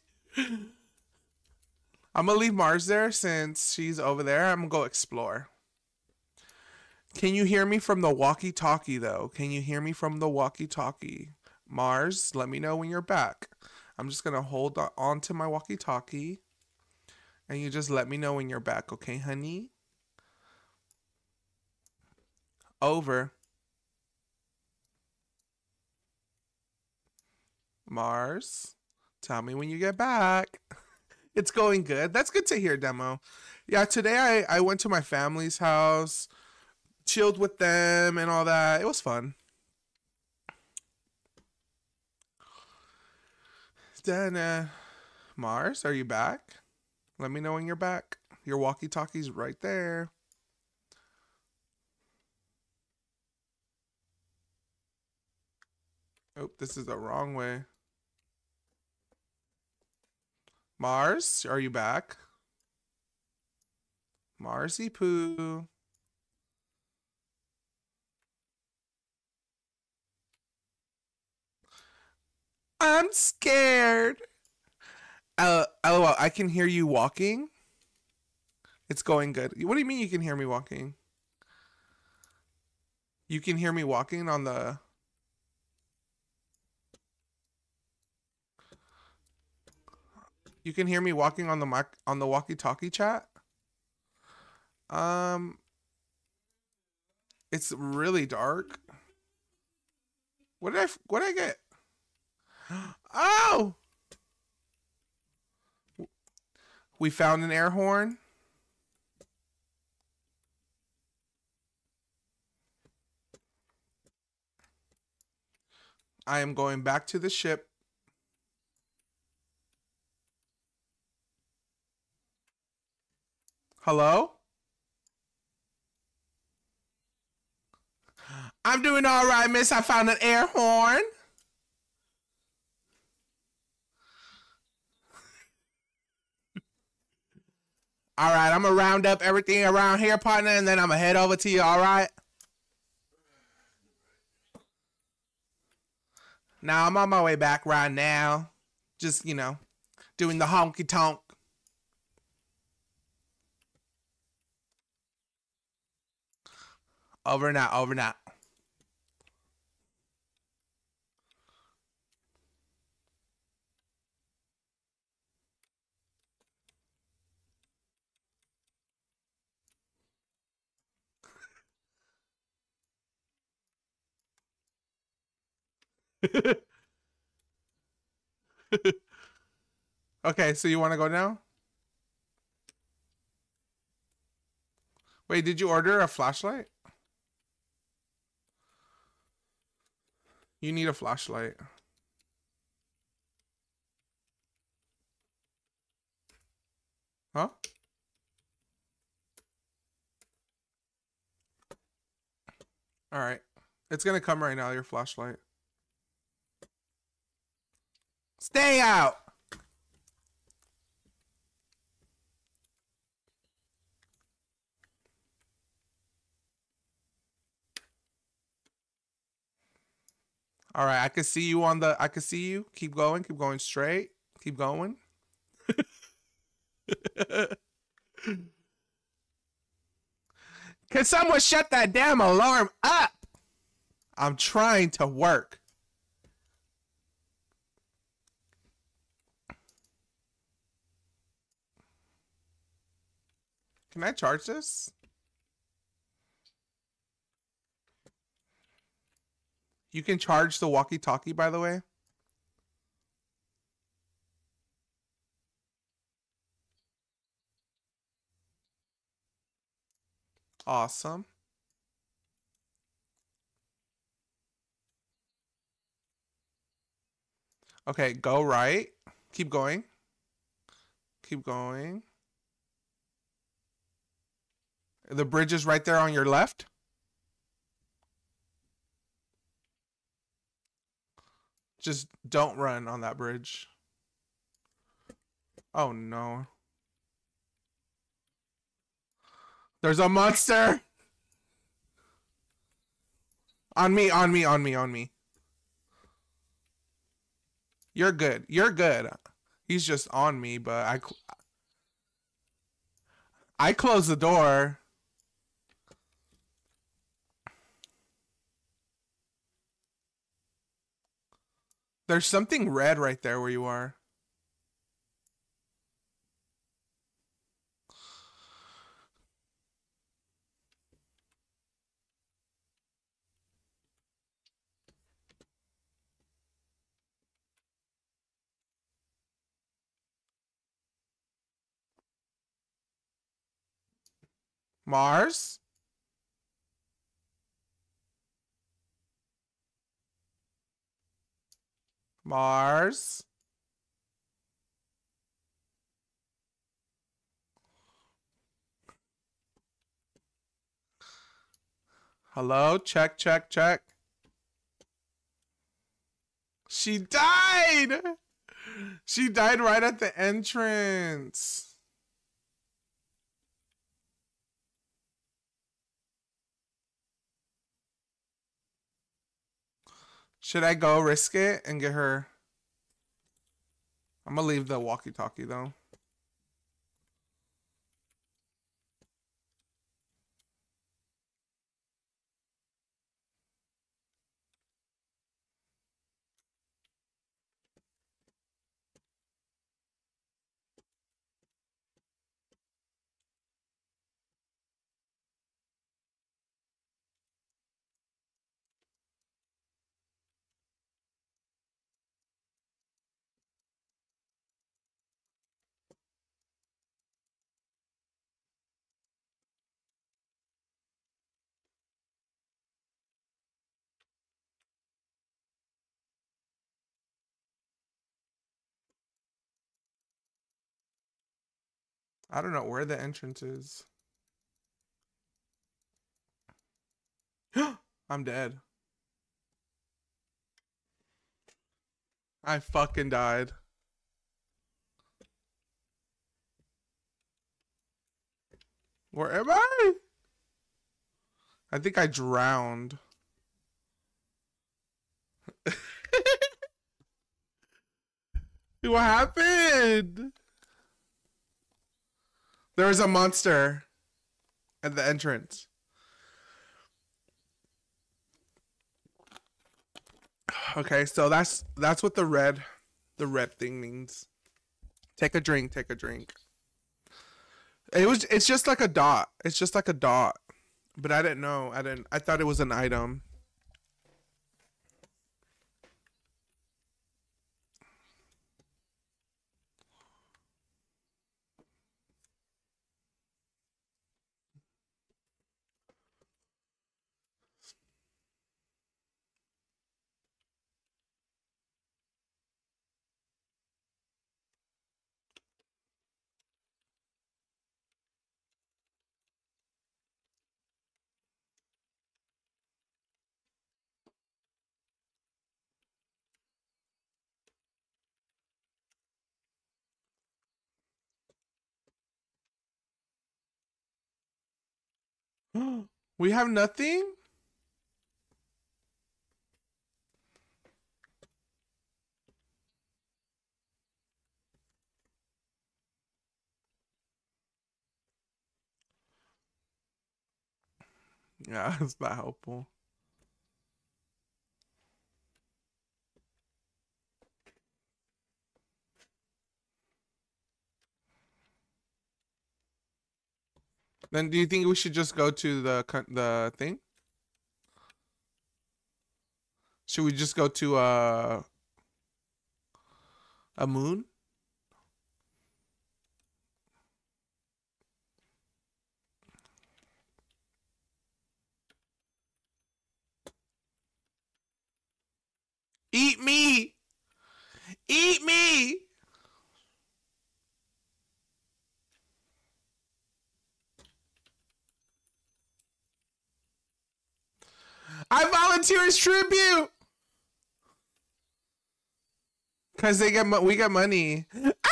I'm gonna leave Mars there since she's over there. I'm gonna go explore. Can you hear me from the walkie-talkie, though? Can you hear me from the walkie-talkie? Mars, let me know when you're back. I'm just gonna hold on to my walkie-talkie. And you just let me know when you're back, okay, honey? Over. Mars, tell me when you get back. It's going good. That's good to hear, Demo. Yeah, today I, I went to my family's house, chilled with them and all that. It was fun. Then, uh, Mars, are you back? Let me know when you're back. Your walkie-talkie's right there. Oh, this is the wrong way. Mars, are you back? Marsy Poo. I'm scared. Uh, LOL, I can hear you walking. It's going good. What do you mean you can hear me walking? You can hear me walking on the... You can hear me walking on the mic on the walkie-talkie chat? Um It's really dark. What did I what did I get? Oh! We found an air horn. I am going back to the ship. Hello? I'm doing all right, miss. I found an air horn. All right, I'm gonna round up everything around here, partner, and then I'm gonna head over to you, all right? Now, I'm on my way back right now. Just, you know, doing the honky tonk. Over and out, over and out. Okay, so you want to go now? Wait, did you order a flashlight? You need a flashlight. Huh? All right. It's going to come right now, your flashlight. Stay out! All right, I can see you on the, I can see you. Keep going, keep going straight. Keep going. Can someone shut that damn alarm up? I'm trying to work. Can I charge this? You can charge the walkie-talkie, by the way. Awesome. Okay, go right. Keep going. Keep going. The bridge is right there on your left. Just don't run on that bridge. Oh no. There's a monster. On me, on me, on me, on me. You're good. You're good. He's just on me, but I I closed the door. There's something red right there where you are. Mars? Mars? Hello? Check, check, check. She died! She died right at the entrance. Should I go risk it and get her? I'm gonna leave the walkie-talkie though. I don't know where the entrance is. I'm dead. I fucking died. Where am I? I think I drowned. What happened? There was a monster at the entrance. Okay, so that's that's what the red the red thing means. Take a drink, take a drink. It was it's just like a dot. It's just like a dot. But I didn't know. I didn't I thought it was an item. We have nothing? Yeah, it's not helpful. Then do you think we should just go to the the thing? Should we just go to uh, a moon? Eat me! Eat me! I volunteer as tribute! Cause they get we get money.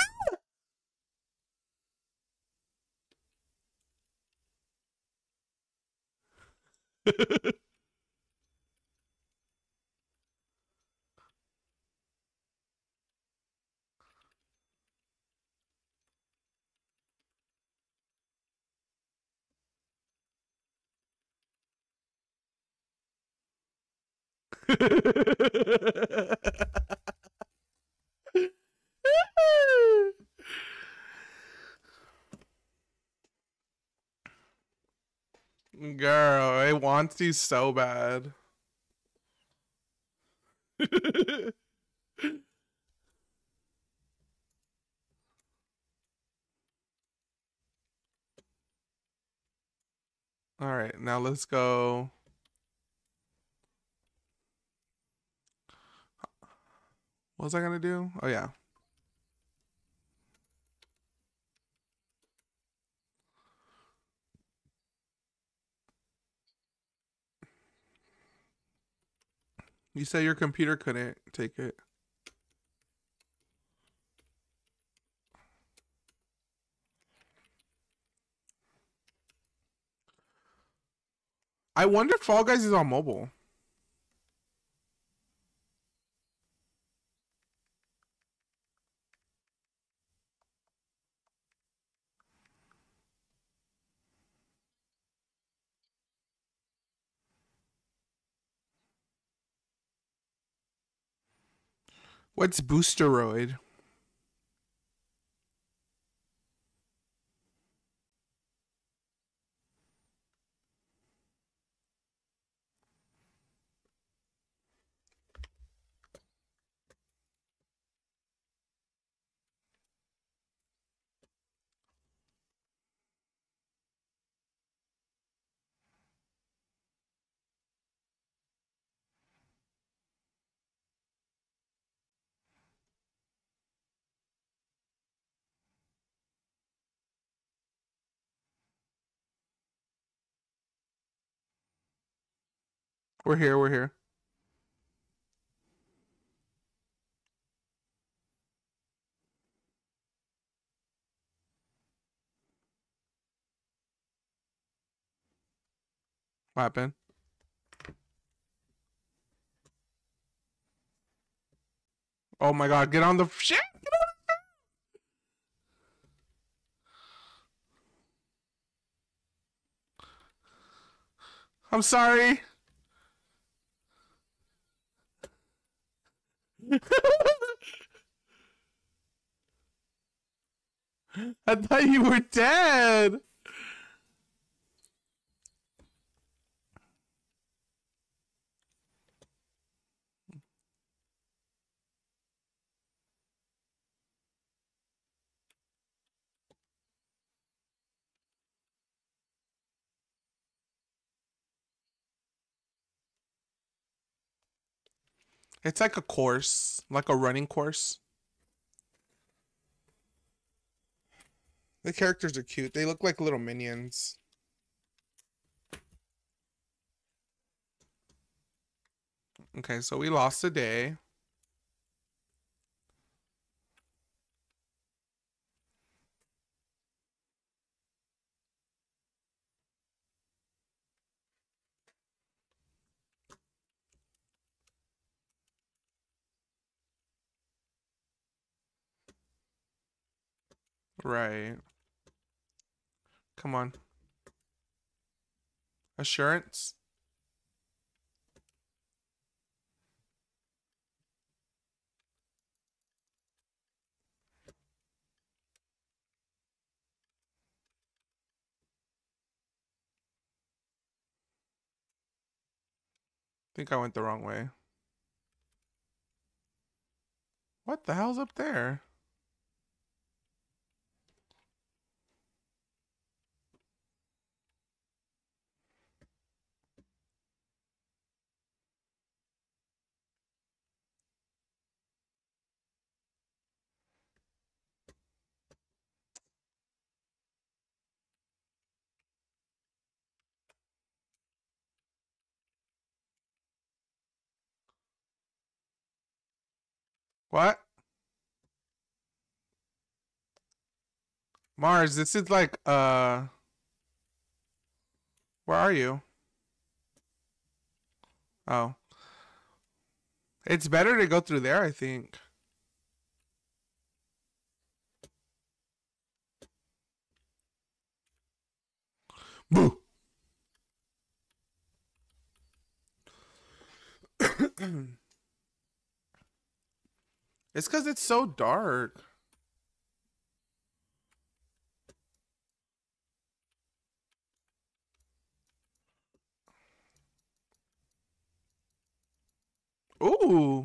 Girl, it wants you so bad. All right, now let's go. What was I gonna do? Oh yeah. You said your computer couldn't take it. I wonder if Fall Guys is on mobile. What's Boosteroid? We're here, we're here. What happened? Oh my god, get on the shit! Get on the... I'm sorry. I thought you were dead. It's like a course, like a running course. The characters are cute. They look like little minions. Okay, so we lost a day. Right. Come on. Assurance. I think I went the wrong way. What the hell's up there? What? Mars, this is like, uh... where are you? Oh. It's better to go through there, I think. Boo! It's because it's so dark. Ooh.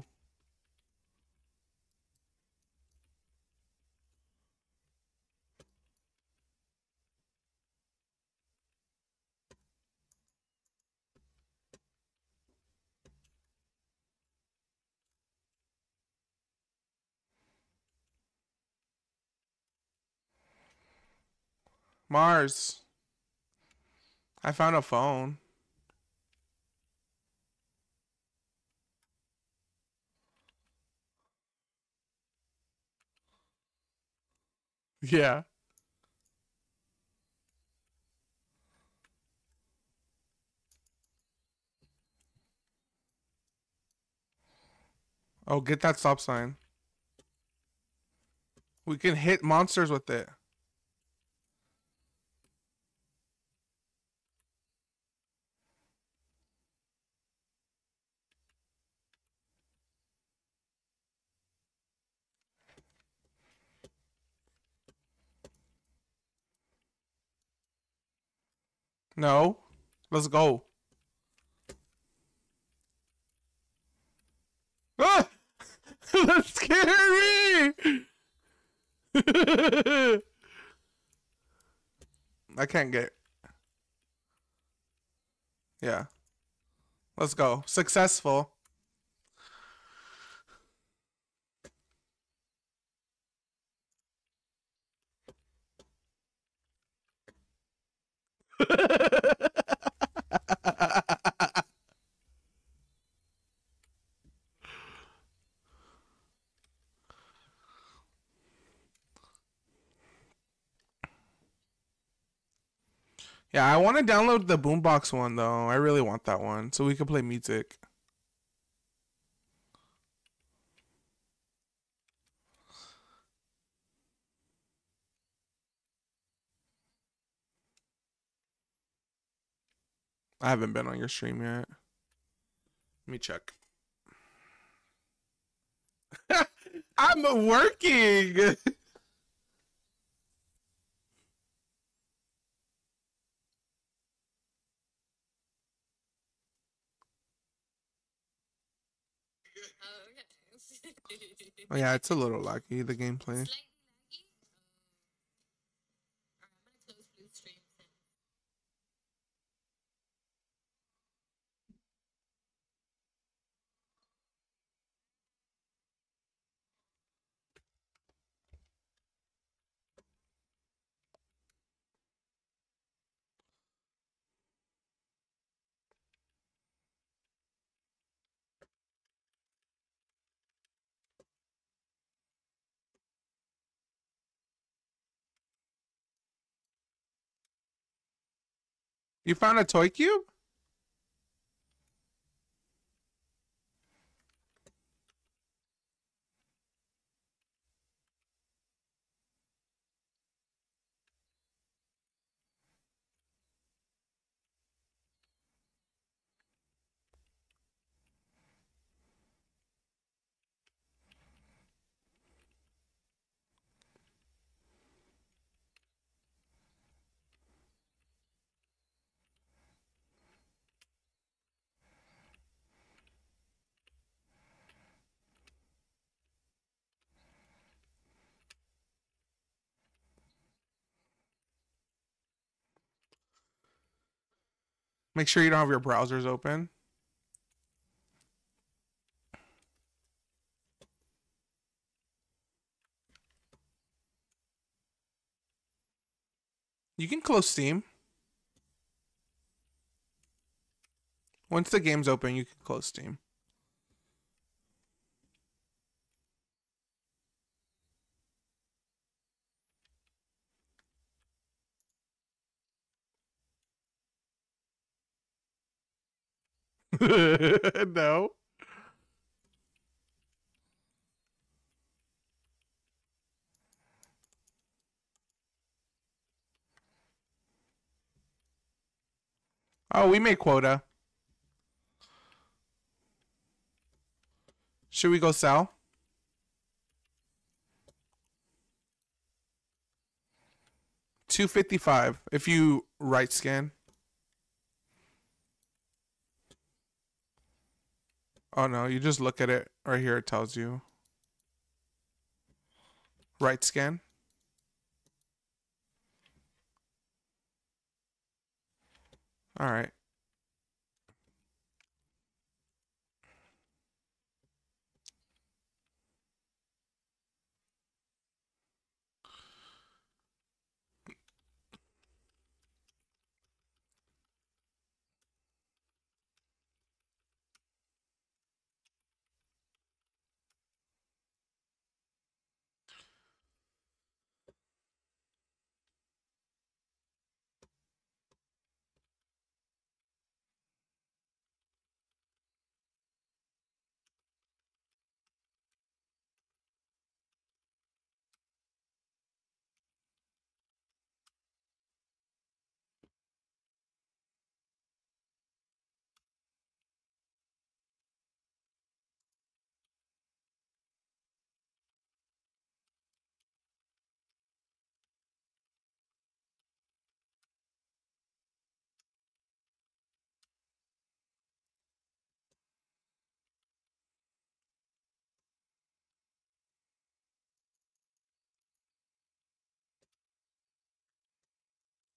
Mars. I found a phone. Yeah. Oh, get that stop sign. We can hit monsters with it. No. Let's go. Ah! That scared me! I can't get. Yeah. Let's go. Successful. Yeah, I want to download the Boombox one though. I really want that one so we can play music. I haven't been on your stream yet. Let me check. I'm working. Oh yeah, it's a little laggy, the gameplay. You found a toy cube? Make sure you don't have your browsers open. You can close Steam. Once the game's open, you can close Steam. No. Oh, we made quota. Should we go sell? two fifty-five if you right scan. Oh no, you just look at it right here. It tells you. Right scan. All right.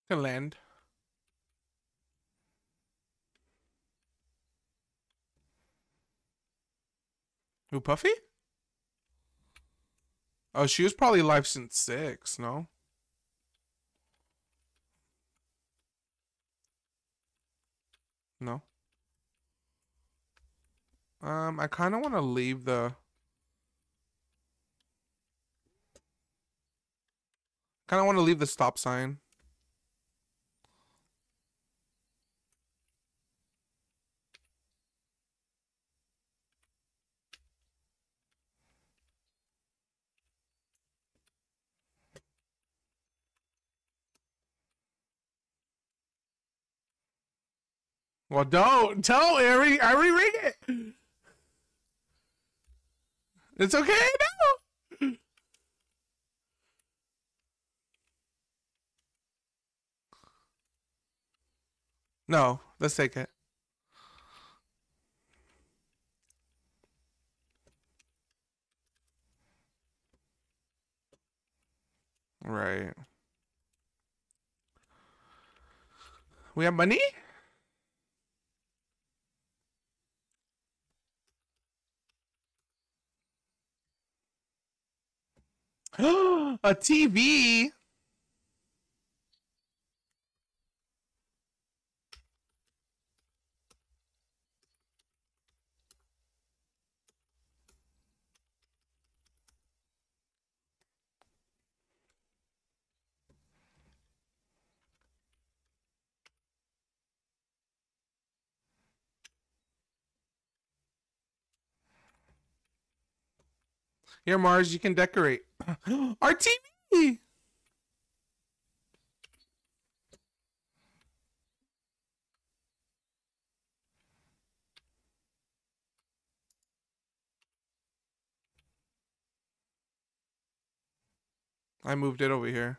Can land. Who, Puffy? Oh, she was probably live since six, no? No. Um, I kind of want to leave the... Kind of want to leave the stop sign. Well, don't. Don't, Ari. I re-ring it. It's okay. No. No, let's take it. Right. We have money? A T V. Here, Mars, you can decorate. Our T V. I moved it over here.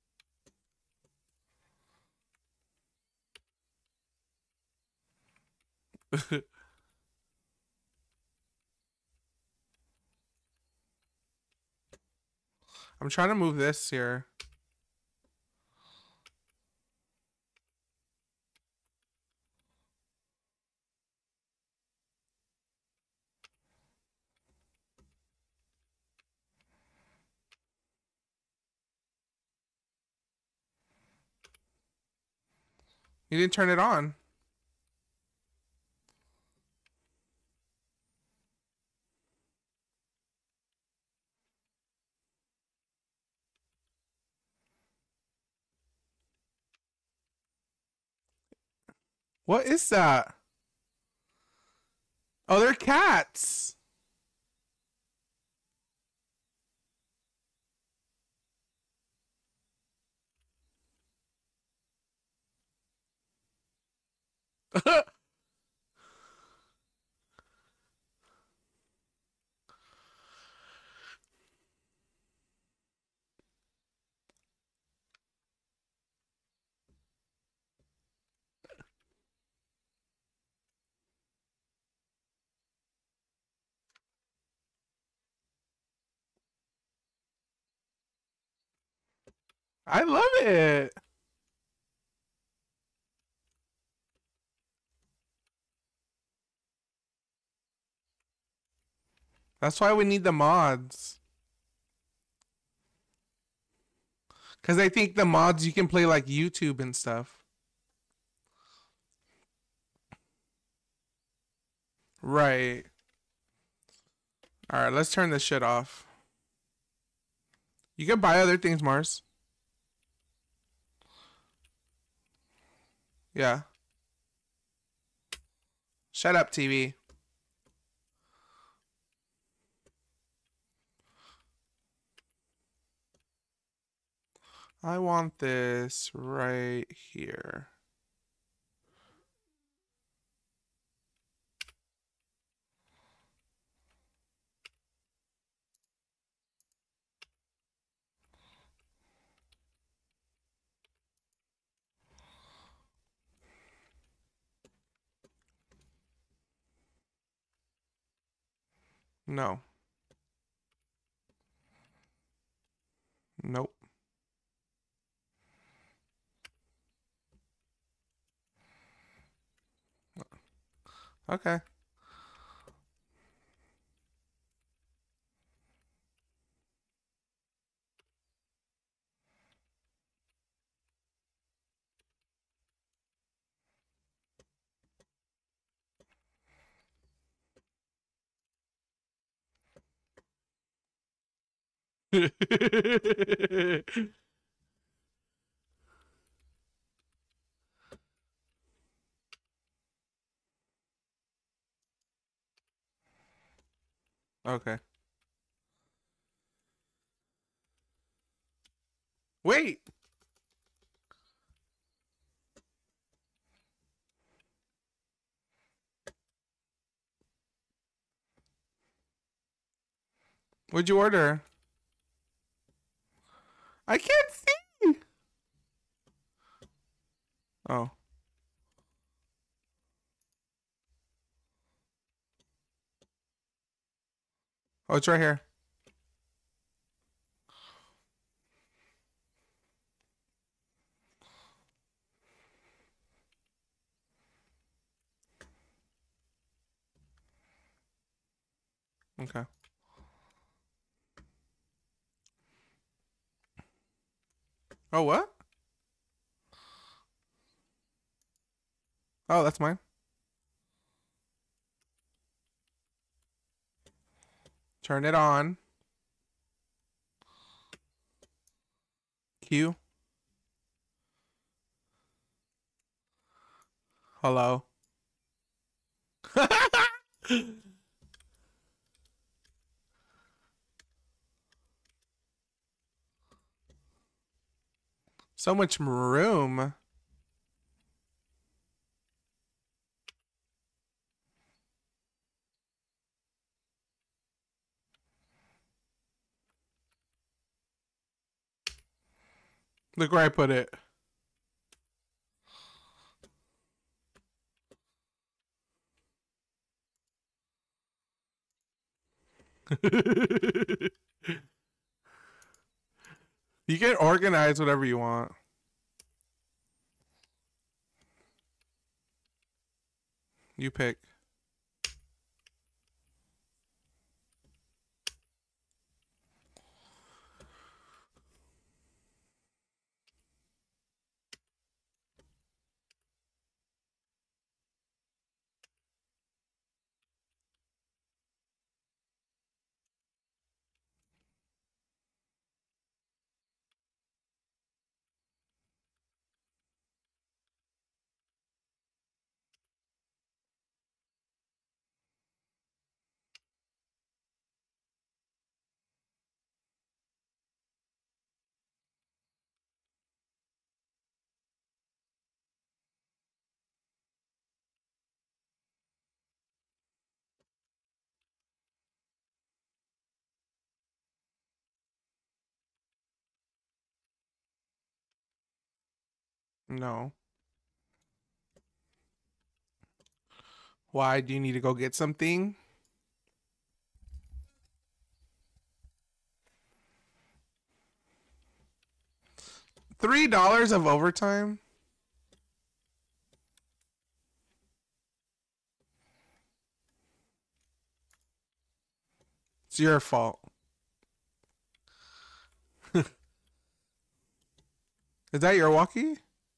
I'm trying to move this here. You didn't turn it on. What is that? Oh, they're cats. I love it. That's why we need the mods. Because I think the mods you can play like YouTube and stuff. Right. Alright, let's turn this shit off. You can buy other things, Mars. Yeah. Shut up, T V. I want this right here. No. Nope. Okay. Okay. Wait. What'd you order? I can't see. Oh. Oh, it's right here. Okay. Oh, what? Oh, that's mine. Turn it on. Q. Hello. So much room. Look where I put it. You can organize whatever you want. You pick. No. Why do you need to go get something? Three dollars of overtime? It's your fault. Is that your walkie?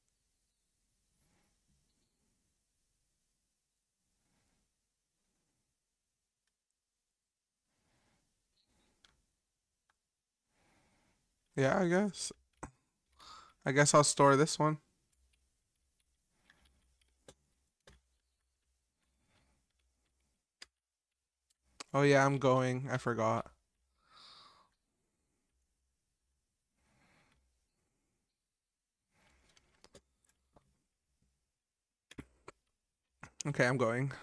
Yeah, I guess. I guess I'll store this one. Oh yeah, I'm going. I forgot. Okay, I'm going.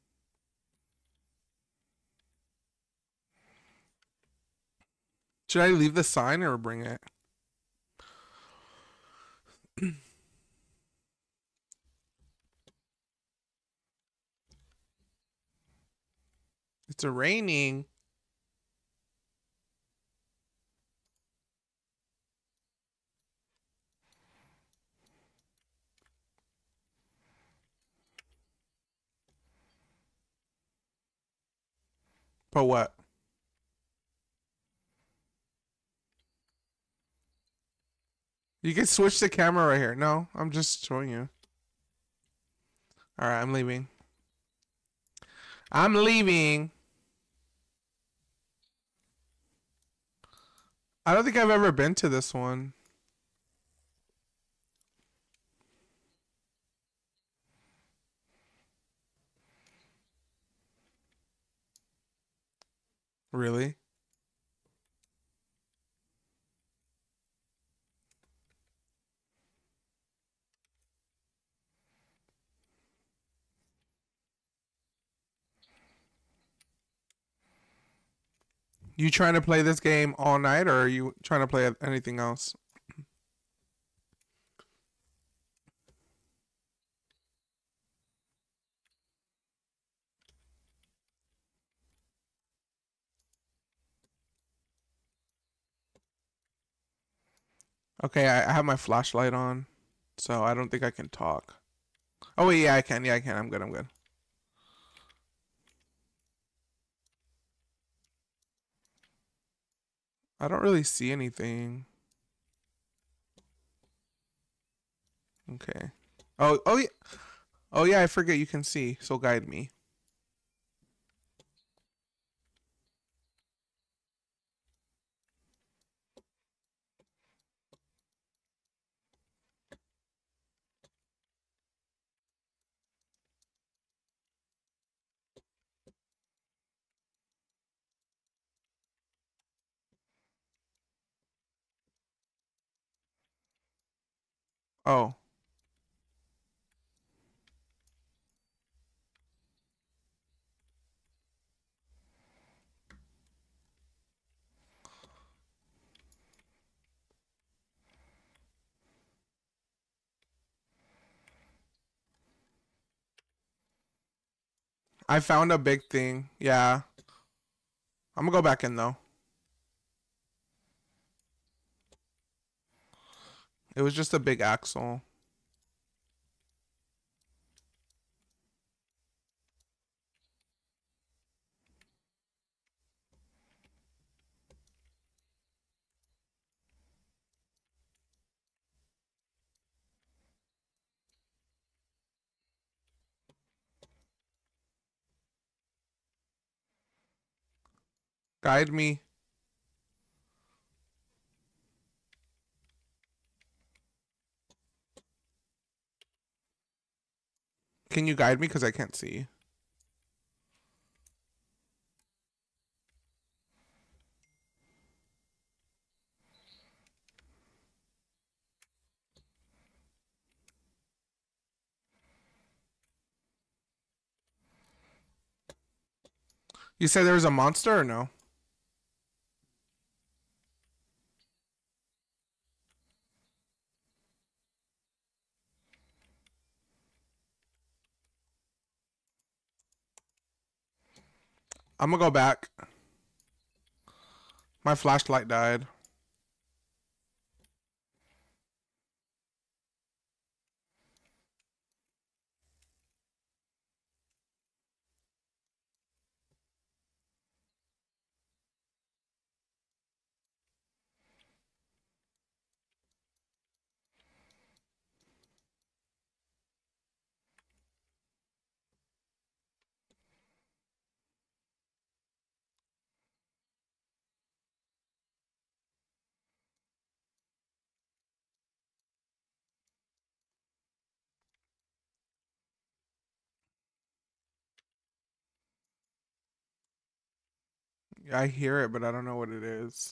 Should I leave the sign or bring it? It's raining. For what? You can switch the camera right here. No, I'm just showing you. All right, I'm leaving. I'm leaving. I don't think I've ever been to this one. Really? You trying to play this game all night, or are you trying to play anything else? Okay, I, I have my flashlight on, so I don't think I can talk. Oh wait, yeah, I can. Yeah, I can. I'm good. I'm good. I don't really see anything. Okay. Oh, oh yeah. Oh yeah, I forget you can see. So guide me. Oh. I found a big thing. Yeah. I'm gonna go back in though. It was just a big axle. Guide me. Can you guide me? Because I can't see. You said there was a monster or no? I'm gonna go back. My flashlight died. Yeah, I hear it, but I don't know what it is.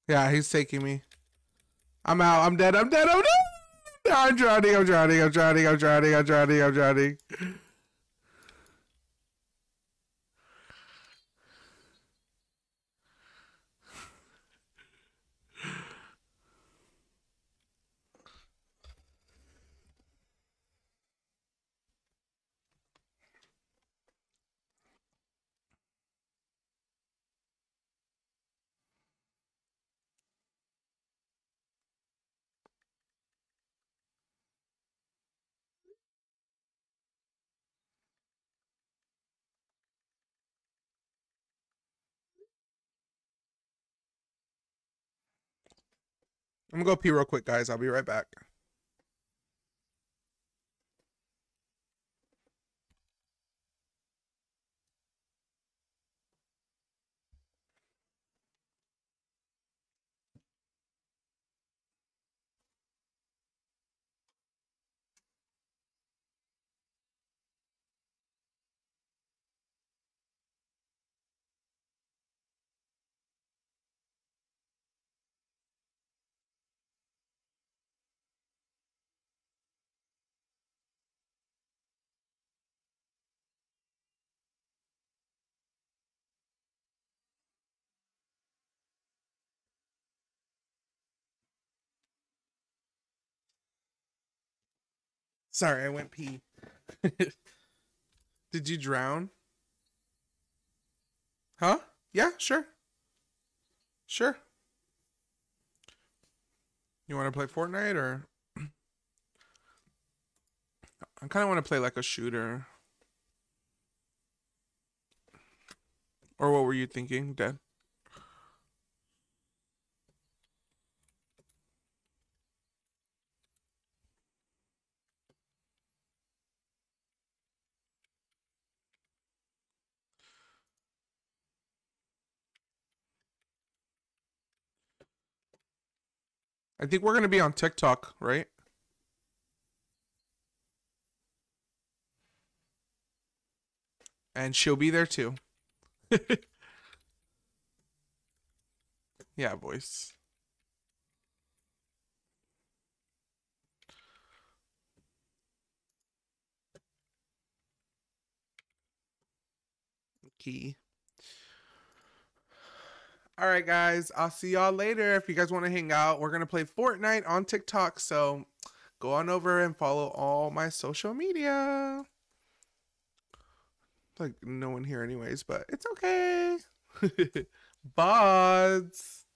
Yeah, he's taking me. I'm out. I'm dead. I'm dead. I'm dead. I'm drowning. I'm drowning. I'm drowning. I'm drowning. I'm drowning. I'm drowning. I'm gonna go pee real quick, guys. I'll be right back. Sorry, I went pee. Did you drown? Huh? Yeah, sure. Sure. You want to play Fortnite or? I kind of want to play like a shooter. Or what were you thinking, Dad? I think we're going to be on TikTok, right? And she'll be there too. Yeah, boys. Key. All right, guys. I'll see y'all later. If you guys want to hang out, we're going to play Fortnite on TikTok. So go on over and follow all my social media. Like no one here anyways, but it's okay. Bods.